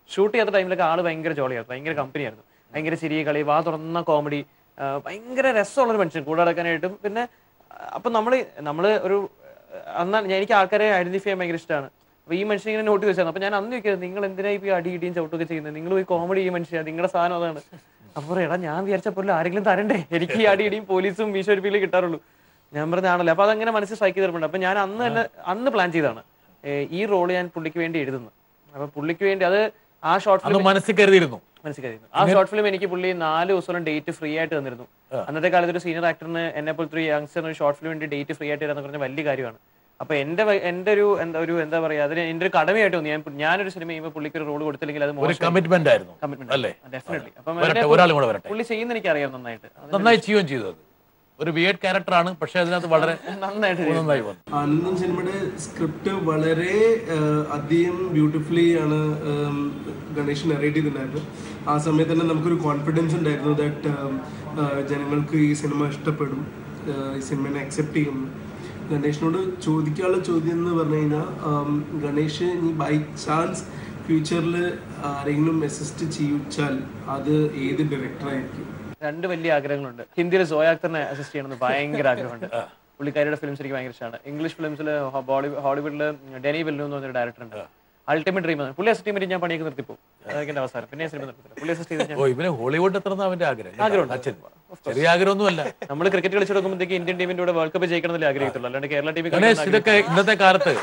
ഷൂട്ട് ചെയ്യാത്ത ടൈമിലൊക്കെ ആള് ഭയങ്കര ജോളിയായിരുന്നു, ഭയങ്കര കമ്പനിയായിരുന്നു, ഭയങ്കര ചിരി കളി, വാ തുറന്ന കോമഡി, ഭയങ്കര രസമുള്ളൊരു മനുഷ്യൻ കൂടെ നടക്കാനായിട്ടും. പിന്നെ അപ്പം നമ്മൾ നമ്മൾ ഒരു അന്ന് എനിക്ക് ആൾക്കാരെ ഐഡന്റിഫൈ ചെയ്യാൻ ഭയങ്കര ഇഷ്ടമാണ്. അപ്പോൾ ഈ മനുഷ്യൻ ഇങ്ങനെ നോട്ട് വെച്ചാൽ അപ്പോൾ ഞാൻ അന്ന് ചോദിക്കുന്നത് നിങ്ങൾ എന്തിനായി ഇപ്പോൾ അടി ഇടിയും ചവിട്ടുകയൊക്കെ ചെയ്യുന്നത്, നിങ്ങൾ പോയി കോമഡി ഈ മനുഷ്യൻ നിങ്ങളുടെ സാധനം അതാണ്. അപ്പോൾ എടാ ഞാൻ വിചാരിച്ചപ്പോൾ ആരെങ്കിലും തരണ്ടേ, എനിക്ക് ഈ അടി ഇടിയും പോലീസും മീശോരിപ്പിയിലേ കിട്ടാറുള്ളൂ. ഞാൻ പറഞ്ഞാണല്ലോ. അപ്പോൾ അതങ്ങനെ മനസ്സിൽ സ്ട്രൈക്ക് ചെയ്തിട്ടുണ്ട്. അപ്പോൾ ഞാൻ അന്ന് തന്നെ അന്ന് പ്ലാൻ ചെയ്താണ് ഈ റോള് ഞാൻ പുള്ളിക്ക് വേണ്ടി എഴുതുന്നത്. അപ്പോൾ പുള്ളിക്ക് വേണ്ടി അത് ആ ഷോർട്ട് ഫിലിം മനസ്സിൽ കരുതിയിരുന്നു മനസ്സിൽ കരുതിയിരുന്നു ആ ഷോർട്ട് ഫിലിം എനിക്ക് പുള്ളി നാല് ദിവസം ഡേറ്റ് ഫ്രീ ആയിട്ട് തന്നിരുന്നു. അന്നത്തെ കാലത്ത് ഒരു സീനിയർ ആക്ടറിന് എന്നെ പോലത്തെ ഒരു യങ്സ്റ്ററിന് ഒരു ഷോർട്ട് ഫിലിം വേണ്ടി ഡേറ്റ് ഫ്രീ ആയിട്ട് തരാന്ന് പറഞ്ഞ വലിയ കാര്യമാണ്. അപ്പൊ എന്റെ എന്റെ ഒരു എന്താ ഒരു എന്താ പറയാ അതിന് എന്റെ ഒരു കടമയായിട്ട് തോന്നി. ഞാൻ ഞാനൊരു സിനിമ ചെയ്യുമ്പോൾ പുള്ളിക്ക് ഒരു റോൾ കൊടുത്തില്ലെങ്കിൽ അത് കമ്മിറ്റ്മെന്റ് ആയിരുന്നു. ഡെഫിനറ്റ്ലി. അപ്പം പുള്ളി ചെയ്യുന്ന എനിക്ക് അറിയാം നന്നായിട്ട്, നന്നായി ചെയ്യുകയും ചെയ്തത്. ഒരു വിയേർഡ് ക്യാരക്ടറാണ്, പക്ഷെ അതിനകത്ത് വളരെ നന്നായിട്ട് നന്നായി വന്നു. ആനന്ദൻ സിനിമയുടെ സ്ക്രിപ്റ്റ് വളരെ അധികം ബ്യൂട്ടിഫുള്ളി ആണ് ഗണേഷ് നെറേറ്റ് ചെയ്തിട്ടുണ്ടായിരുന്നു. ആ സമയത്ത് തന്നെ നമുക്കൊരു കോൺഫിഡൻസ് ഉണ്ടായിരുന്നു ദാറ്റ് ജനങ്ങൾക്ക് ഈ സിനിമ ഇഷ്ടപ്പെടും, ഈ സിനിമയെ അക്സെപ്റ്റ് ചെയ്യും. ഗണേഷിനോട് ചോദിക്കാനുള്ള ചോദ്യം എന്ന് പറഞ്ഞു കഴിഞ്ഞാൽ, ഗണേഷ് ഇനി ബൈ ചാൻസ് ഫ്യൂച്ചറിൽ ആരെങ്കിലും അസിസ്റ്റ് ചെയ്യിച്ചാൽ അത് ഏത് ഡയറക്ടറായിരിക്കും? രണ്ട് വലിയ ആഗ്രഹങ്ങളുണ്ട്. ഹിന്ദിയിൽ സോയ അക്തറിനെ അസിസ്റ്റ് ചെയ്യണമെന്ന് ഭയങ്കര ആഗ്രഹമുണ്ട്. പുള്ളിക്കാരിയുടെ ഫിലിംസ് എനിക്ക് ഭയങ്കര ഇഷ്ടമാണ്. ഇംഗ്ലീഷ് ഫിലിംസിൽ ഹോളിവുഡിൽ ഡെനി വില്ലു എന്ന് പറഞ്ഞൊരു ഡയറക്ടർ ഉണ്ട്. അൾട്ടിമേറ്റ് ഡ്രീം ആണ്. പുള്ളി അസിസ്റ്റ് ചെയ്യുമ്പോൾ ഞാൻ പണിയൊക്കെ നിർത്തിപ്പോ, അതൊക്കെ എന്റെ അവസാനം. പിന്നെ സിനിമ നിർത്തില്ല. പുള്ളി അസിസ്റ്റ് ചെയ്ത് ഹോളിവുഡ് എത്തുന്ന അവന്റെ ആഗ്രഹം ആഗ്രഹമുണ്ട്. ചെറിയ ആഗ്രഹമൊന്നുമല്ല. നമ്മൾ ക്രിക്കറ്റ് കളിച്ചു കൊടുക്കുമ്പോഴത്തേക്ക് ഇന്ത്യൻ ടീമിന്റെ കൂടെ വേൾഡ് കപ്പ് ജയിക്കണമെന്നല്ലേ ആഗ്രഹിക്കുള്ളൂ, അല്ലാണ്ട് കേരള ടീമിൽ. ഇതൊക്കെ ഇന്നത്തെ കാലത്ത്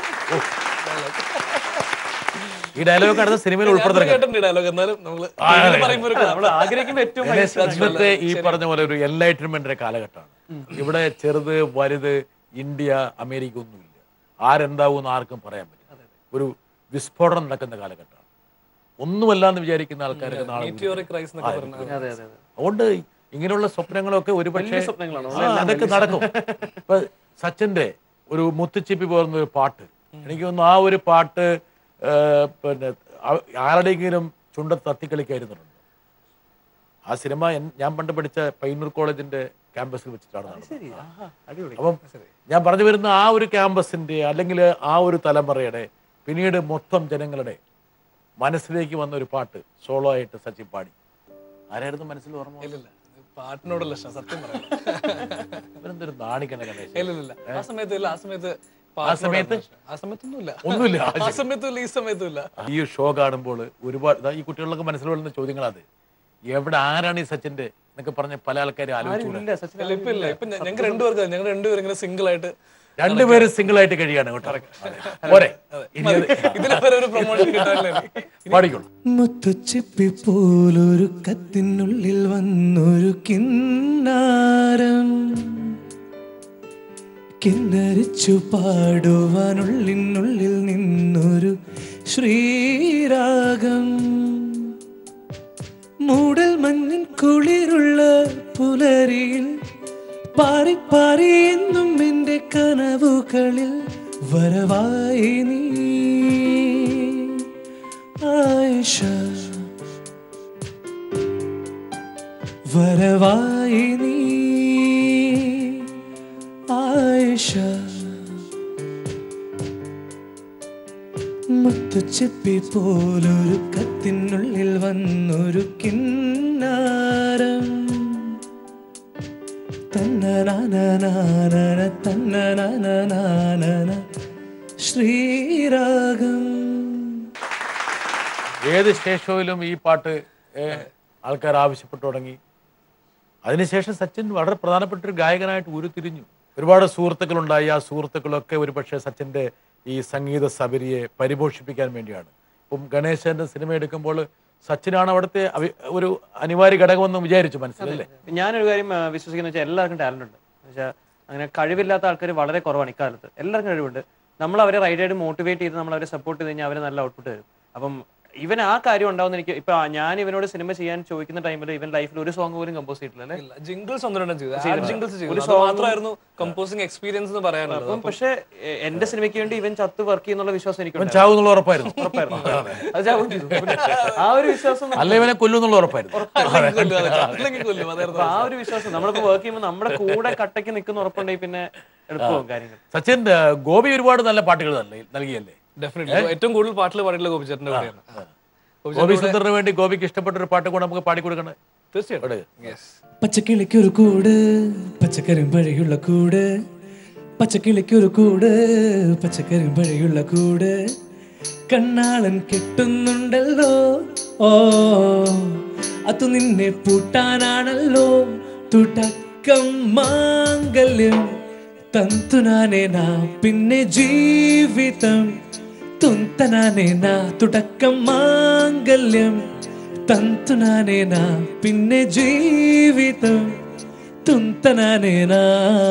ഈ ഡയലോഗ് അടുത്ത സിനിമയിൽ ഉൾപ്പെടുത്തരുത്. ഈ പറഞ്ഞ പോലെ ഒരു എൻലൈറ്റൻമെന്റിന്റെ കാലഘട്ടമാണ് ഇവിടെ. ചെറുത് വലുത് ഇന്ത്യ അമേരിക്ക ഒന്നുമില്ല. ആരെന്താവും ആർക്കും പറയാൻ പറ്റില്ല. ഒരു വിസ്ഫോടനം നടക്കുന്ന കാലഘട്ടമാണ്. ഒന്നുമല്ലാന്ന് വിചാരിക്കുന്ന ആൾക്കാരൊക്കെ നാളെ. അതുകൊണ്ട് ഇങ്ങനെയുള്ള സ്വപ്നങ്ങളൊക്കെ ഒരു പക്ഷേ അതൊക്കെ നടക്കും. ഇപ്പൊ സച്ചിന്റെ ഒരു മുത്തുച്ചിപ്പി പോകുന്ന ഒരു പാട്ട്, എനിക്ക് തോന്നുന്നു ആ ഒരു പാട്ട് പിന്നെ ആരുടെയെങ്കിലും ചുണ്ടത്ത് തത്തിക്കളിക്കായിരുന്നുണ്ട്. ആ സിനിമ ഞാൻ പണ്ട് പഠിച്ച പയ്യന്നൂർ കോളേജിന്റെ ക്യാമ്പസിൽ വെച്ചിട്ടാണ് നടന്നത്. അപ്പം ഞാൻ പറഞ്ഞു വരുന്ന ആ ഒരു ക്യാമ്പസിന്റെ അല്ലെങ്കിൽ ആ ഒരു തലമുറയുടെ പിന്നീട് മൊത്തം ജനങ്ങളുടെ മനസ്സിലേക്ക് വന്ന ഒരു പാട്ട് സോളോ ആയിട്ട് സച്ചിൻ പാടി. ആരായിരുന്നു മനസ്സിൽ ഓർമ്മ? പാട്ടിനോടല്ല സത്യം പറയാം. ഇവരെന്തൊരു നാണിക്കണ ഗണേശ്. ഇല്ല ആ സമയത്ത് ഇല്ല ആ സമയത്ത് ആ സമയത്ത് ആ സമയത്തൊന്നുമില്ല ഒന്നുമില്ല ആ സമയത്തും ഈ സമയത്തുമില്ല. ഈ ഷോ കാണുമ്പോൾ ഒരുപാട് ഈ കുട്ടികളിലൊക്കെ മനസ്സിൽ വരുന്ന ചോദ്യങ്ങളത് എവിടെ ആരാണ് ഈ സച്ചിന്റെ എന്നൊക്കെ പറഞ്ഞ പല ആൾക്കാരും ആലോചിച്ചു. ഇപ്പൊ ഇല്ല. ഇപ്പൊ ഞങ്ങൾ രണ്ടുപേർക്ക് ഞങ്ങൾ രണ്ടുപേരും ഇങ്ങനെ സിംഗിൾ ആയിട്ട് രണ്ടുപേരും സിംഗിൾ ആയിട്ട് കഴിയാണ് കേട്ടോ. പോരെ മുത്തുച്ചിപ്പി പോലൊരു കത്തിനുള്ളിൽ വന്നൊരു കിന്നാരം, കിന്നരിച്ചു പാടുവാനുള്ളിനുള്ളിൽ നിന്നൊരു ശ്രീരാഗം, മൂടൽ മഞ്ഞിൻ കുളിരുള്ള പുലരിയിൽ പാറി പാറി എന്നും എന്റെ കനവുകളിൽ വരവായി നീ ആയിഷ, വരവായി നീ ആയിഷ. മുത്തുച്ചിപ്പി പോലൊരു കത്തിനുള്ളിൽ വന്നൊരു കിന്നാരം, തന്നനാനനാനന തന്നനാനനാനന ശ്രീരാഗം. ഏത് സ്റ്റേജ് ഷോയിലും ഈ പാട്ട് ആൾക്കാർ ആവശ്യപ്പെട്ടു തുടങ്ങി. അതിനുശേഷം സച്ചിൻ വളരെ പ്രധാനപ്പെട്ട ഒരു ഗായകനായിട്ട് ഉരുത്തിരിഞ്ഞു. ഒരുപാട് സുഹൃത്തുക്കളുണ്ടായി. ആ സുഹൃത്തുക്കളൊക്കെ ഒരു പക്ഷേ സച്ചിന്റെ ഈ സംഗീത സബരിയെ പരിപോഷിപ്പിക്കാൻ വേണ്ടിയാണ്. ഇപ്പം ഗണേശന്റെ സിനിമ എടുക്കുമ്പോൾ സച്ചിനാണ് അവിടുത്തെ ഒരു അനിവാര്യ ഘടകമെന്ന് വിചാരിച്ചു മനസ്സിലല്ലേ? ഞാനൊരു കാര്യം വിശ്വസിക്കുന്ന വെച്ചാൽ എല്ലാവർക്കും ടാലന്റ് ഉണ്ട്. എന്നുവെച്ചാൽ അങ്ങനെ കഴിവില്ലാത്ത ആൾക്കാർ വളരെ കുറവാണ് ഇക്കാലത്ത്. എല്ലാവർക്കും കഴിവുണ്ട്. നമ്മൾ അവരെ റൈറ്റായിട്ട് മോട്ടിവേറ്റ് ചെയ്ത് നമ്മൾ അവരെ സപ്പോർട്ട് ചെയ്ത് കഴിഞ്ഞാൽ അവർ നല്ല ഔട്ട്പുട്ട് തരും. അപ്പം ഇവൻ ആ കാര്യം ഉണ്ടാവുന്ന എനിക്ക് ഇപ്പൊ ഞാൻ ഇവനോട് സിനിമ ചെയ്യാൻ ചോദിക്കുന്ന ടൈമിൽ ഇവൻ ലൈഫിൽ ഒരു സോങ് പോലും കമ്പോസ് ചെയ്തിട്ടില്ല. ജിംഗിൾസ് മാത്രമായിരുന്നു കമ്പോസിംഗ് എക്സ്പീരിയൻസ് എന്ന് പറയാനുള്ളത്. പക്ഷെ എന്റെ സിനിമയ്ക്ക് വേണ്ടി ഇവൻ ചത്ത് വർക്ക് ചെയ്യുന്നുള്ള വിശ്വാസം എനിക്ക് ഉറപ്പായിരുന്നു. ആ ഒരു വിശ്വാസം അല്ല ഇവനെ കൊല്ലുന്നുള്ള ഉറപ്പായിരുന്നു. ആ ഒരു വിശ്വാസം നമ്മളിപ്പോ വർക്ക് ചെയ്യുമ്പോൾ നമ്മുടെ കൂടെ കട്ടയ്ക്ക് നിൽക്കുന്ന ഉറപ്പുണ്ടെങ്കിൽ പിന്നെ എളുപ്പവും കാര്യങ്ങൾ. സച്ചിൻ ഗോപി ഒരുപാട് നല്ല പാട്ടുകൾ നൽകിയല്ലേ? ഡെഫിനറ്റ്ലി ഏറ്റവും കൂടുതൽ പാട്ടിൽ പാടിയിട്ടുള്ള ഗോപിച്ചേട്ടന്റെ കൂടെയാണ്. ഗോപി സുന്ദറിന് വേണ്ടി ഗോപിക്ക് ഇഷ്ടപ്പെട്ട ഒരു പാട്ട് കൂടെ നമുക്ക് പാടിക്കൊടുക്കണേ. തീർച്ചയായിട്ടും. പച്ചക്കിളിക്കൊരു കൂട് പച്ചക്കരിമ്പഴയുള്ള കൂട്, പച്ചക്കിളിക്കൊരു കൂട് പച്ചക്കരിമ്പഴയുള്ള കൂട്, കണ്ണാളൻ കെട്ടുന്നുണ്ടല്ലോ ഓ അത് നിന്നെ പൂട്ടാനാണല്ലോ, തുടക്കം മാംഗല്യം തന്തുനാനേനാ പിന്നെ ജീവിതം, തുന്തനാനേനാ തുടക്കം മാംഗല്യം തന്തുനാനേനാ പിന്നെ ജീവിതം, തുന്തനാനേനാ.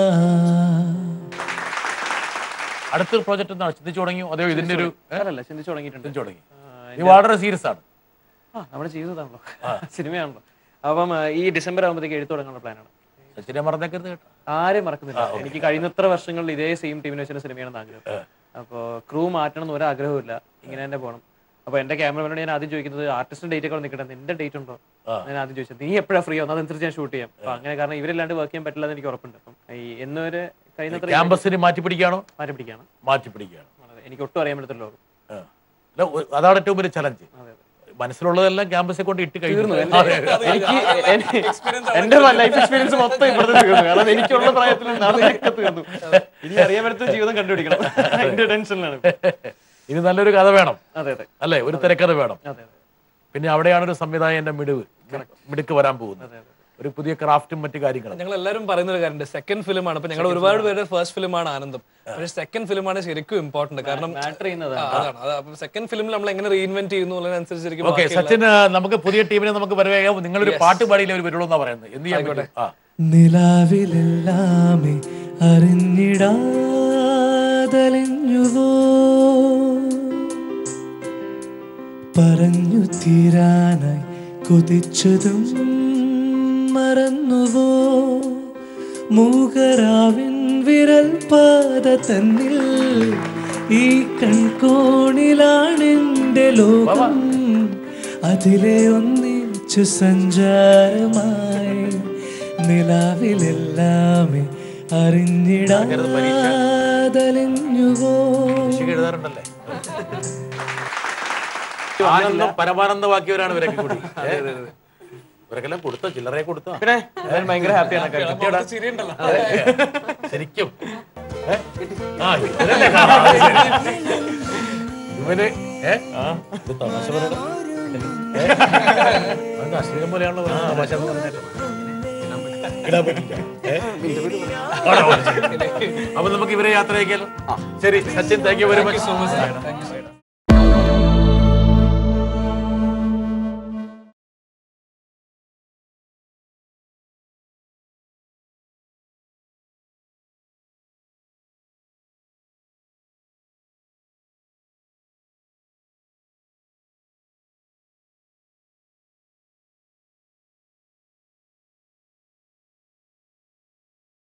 അടുത്തൊരു പ്രോജക്റ്റ് എന്താണ് ചിന്തിച്ചു തുടങ്ങിയോ? അതെയോ ഇതിന്റെ ഒരു അല്ല ചിന്തിച്ചു തുടങ്ങിയിട്ടുണ്ട്. തുടങ്ങി വളരെ സീരിയസ് ആണ്. ആ നമ്മുടെ ജീവിതമാണല്ലോ, സിനിമയാണല്ലോ. അപ്പം ഈ ഡിസംബർ ആകുമ്പോഴത്തേക്ക് എഴുത്ത് തുടങ്ങാനുള്ള പ്ലാനാണ്. സച്ചിനെ മറന്നേക്കരുത് കേട്ടോ. ആരെയും മറക്കുന്നില്ല. എനിക്ക് കഴിയുന്നത്ര വർഷങ്ങളിൽ ഇതേ സെയിം ടീമിനെ വെച്ചിട്ട് സിനിമയാണെന്ന് ആഗ്രഹം. അപ്പോൾ ക്രൂ മാറ്റണം എന്ന് ഒരാഗ്രഹമില്ല, ഇങ്ങനെ തന്നെ പോകണം. അപ്പൊ എന്റെ ക്യാമറമാനോട് ഞാൻ ആദ്യം ചോദിക്കുന്നത് ആർട്ടിസ്റ്റിന്റെ ഡേറ്റ് ഒക്കെ നിൽക്കട്ടെ, നിന്റെ ഡേറ്റ് ഉണ്ടോ? ഞാൻ ആദ്യം ചോദിച്ചത് നീ എപ്പോഴാണ് ഫ്രീ ആവുന്നത്, അതനുസരിച്ച് ഞാൻ ഷൂട്ട് ചെയ്യാം. അപ്പൊ അങ്ങനെ കാരണം ഇവരില്ലാണ്ട് വർക്ക് ചെയ്യാൻ പറ്റില്ല എന്ന് എനിക്ക് ഉറപ്പുണ്ട്. അപ്പം ഈ എന്നൊരു കഴിയുന്നത്ര ക്യാമ്പസിന് മാറ്റി പിടിക്കുകയാണോ? മാറ്റി പിടിക്കുകയാണ്. മാറ്റി പിടിക്കുകയാണ്. എനിക്ക് ഒട്ടും അറിയാൻ പറ്റത്തില്ല ലോകം. അതാണ് ഏറ്റവും വലിയ ചലഞ്ച്. മനസ്സിലുള്ളതെല്ലാം ക്യാമ്പസിൽ കൊണ്ട് ഇട്ട് കഴിഞ്ഞു. എനിക്ക് എന്റെ ലൈഫ് എക്സ്പീരിയൻസ് മൊത്തം ഇവിടെ തീർന്നു. കാരണം എനിക്കുള്ള പ്രായത്തിൽ നടന്നൊക്കെ തീർന്നു. ഇനി അറിയാൻ പറ്റുന്ന ജീവിതം കണ്ടുപിടിക്കണം. അതിന്റെ ടെൻഷനിലാണ്. ഇനി നല്ലൊരു കഥ വേണം. അതെ അതെ അല്ലേ, ഒരു തിരക്കഥ വേണം. അതെ അതെ. പിന്നെ അവിടെയാണ് ഒരു സംവിധായകന്റെ മിടിവ് മിടുക്ക് വരാൻ പോകുന്നത്. ഒരു പുതിയ ക്രാഫ്റ്റും മറ്റു കാര്യങ്ങളും. ഞങ്ങൾ എല്ലാവരും പറയുന്ന ഒരു കാര്യമുണ്ട്, സെക്കൻഡ് ഫിലിമാണ്. അപ്പൊ ഞങ്ങൾ ഒരുപാട് പേരുടെ ഫസ്റ്റ് ഫിലിമാണ് ആനന്ദം, പക്ഷേ സെക്കൻഡ് ഫിലിമാണ് ശരിക്കും ഇമ്പോർട്ടന്റ്. കാരണം അതാണ് സെക്കൻഡ് ഫിലിമിൽ നമ്മൾ എങ്ങനെ റീഇൻവെന്റ് ചെയ്യുന്നു എന്നുള്ളതിനനുസരിച്ചിരിക്കും. ഓക്കെ സച്ചിൻ, നമുക്ക് പുതിയ ടീമിനെ നമുക്ക് വരവേക്കാം. നിങ്ങളൊരു പാട്ട് പാടിയില്ല ഒരു വരുള്ളൂ എന്നാ പറയുന്നത്. എന്ത് ചെയ്യാൻ പറ്റും? നിലാവിലെല്ലാമേ അറിഞ്ഞിടാതലിഞ്ഞുവോ, പറഞ്ഞു തീരാനായി കൊതിച്ചതും മറന്നുവോ, മൂകരാവിൻ വിരൽ പാത തന്നിൽ ഈ കൺകോണിലാണെന്റെ ലോകം, അതിലെ ഒന്നിച്ചു സഞ്ചാരമായി നിലാവിലെല്ലാമേ അറിഞ്ഞിടാതലിഞ്ഞുവോ. എഴുതാറുണ്ടല്ലേ? ആനന്ദം പരമാനന്ദമാക്കിയവരാണ് ഇവരൊക്കെ കൂടി. ഇവരൊക്കെല്ലാം കൊടുത്തോ, ചില്ലറയെ കൊടുത്തോ? പിന്നെ ഭയങ്കര ഹാപ്പിയാണ് ശരിക്കും. ഇവന് തമാശ പറയണം, അശ്ലീലം പോലെയാണല്ലോ തമാശ എന്ന് പറഞ്ഞാൽ. അപ്പൊ നമുക്ക് ഇവരെ യാത്ര അയക്കാലോ. ശരി Sachin, thank you very much.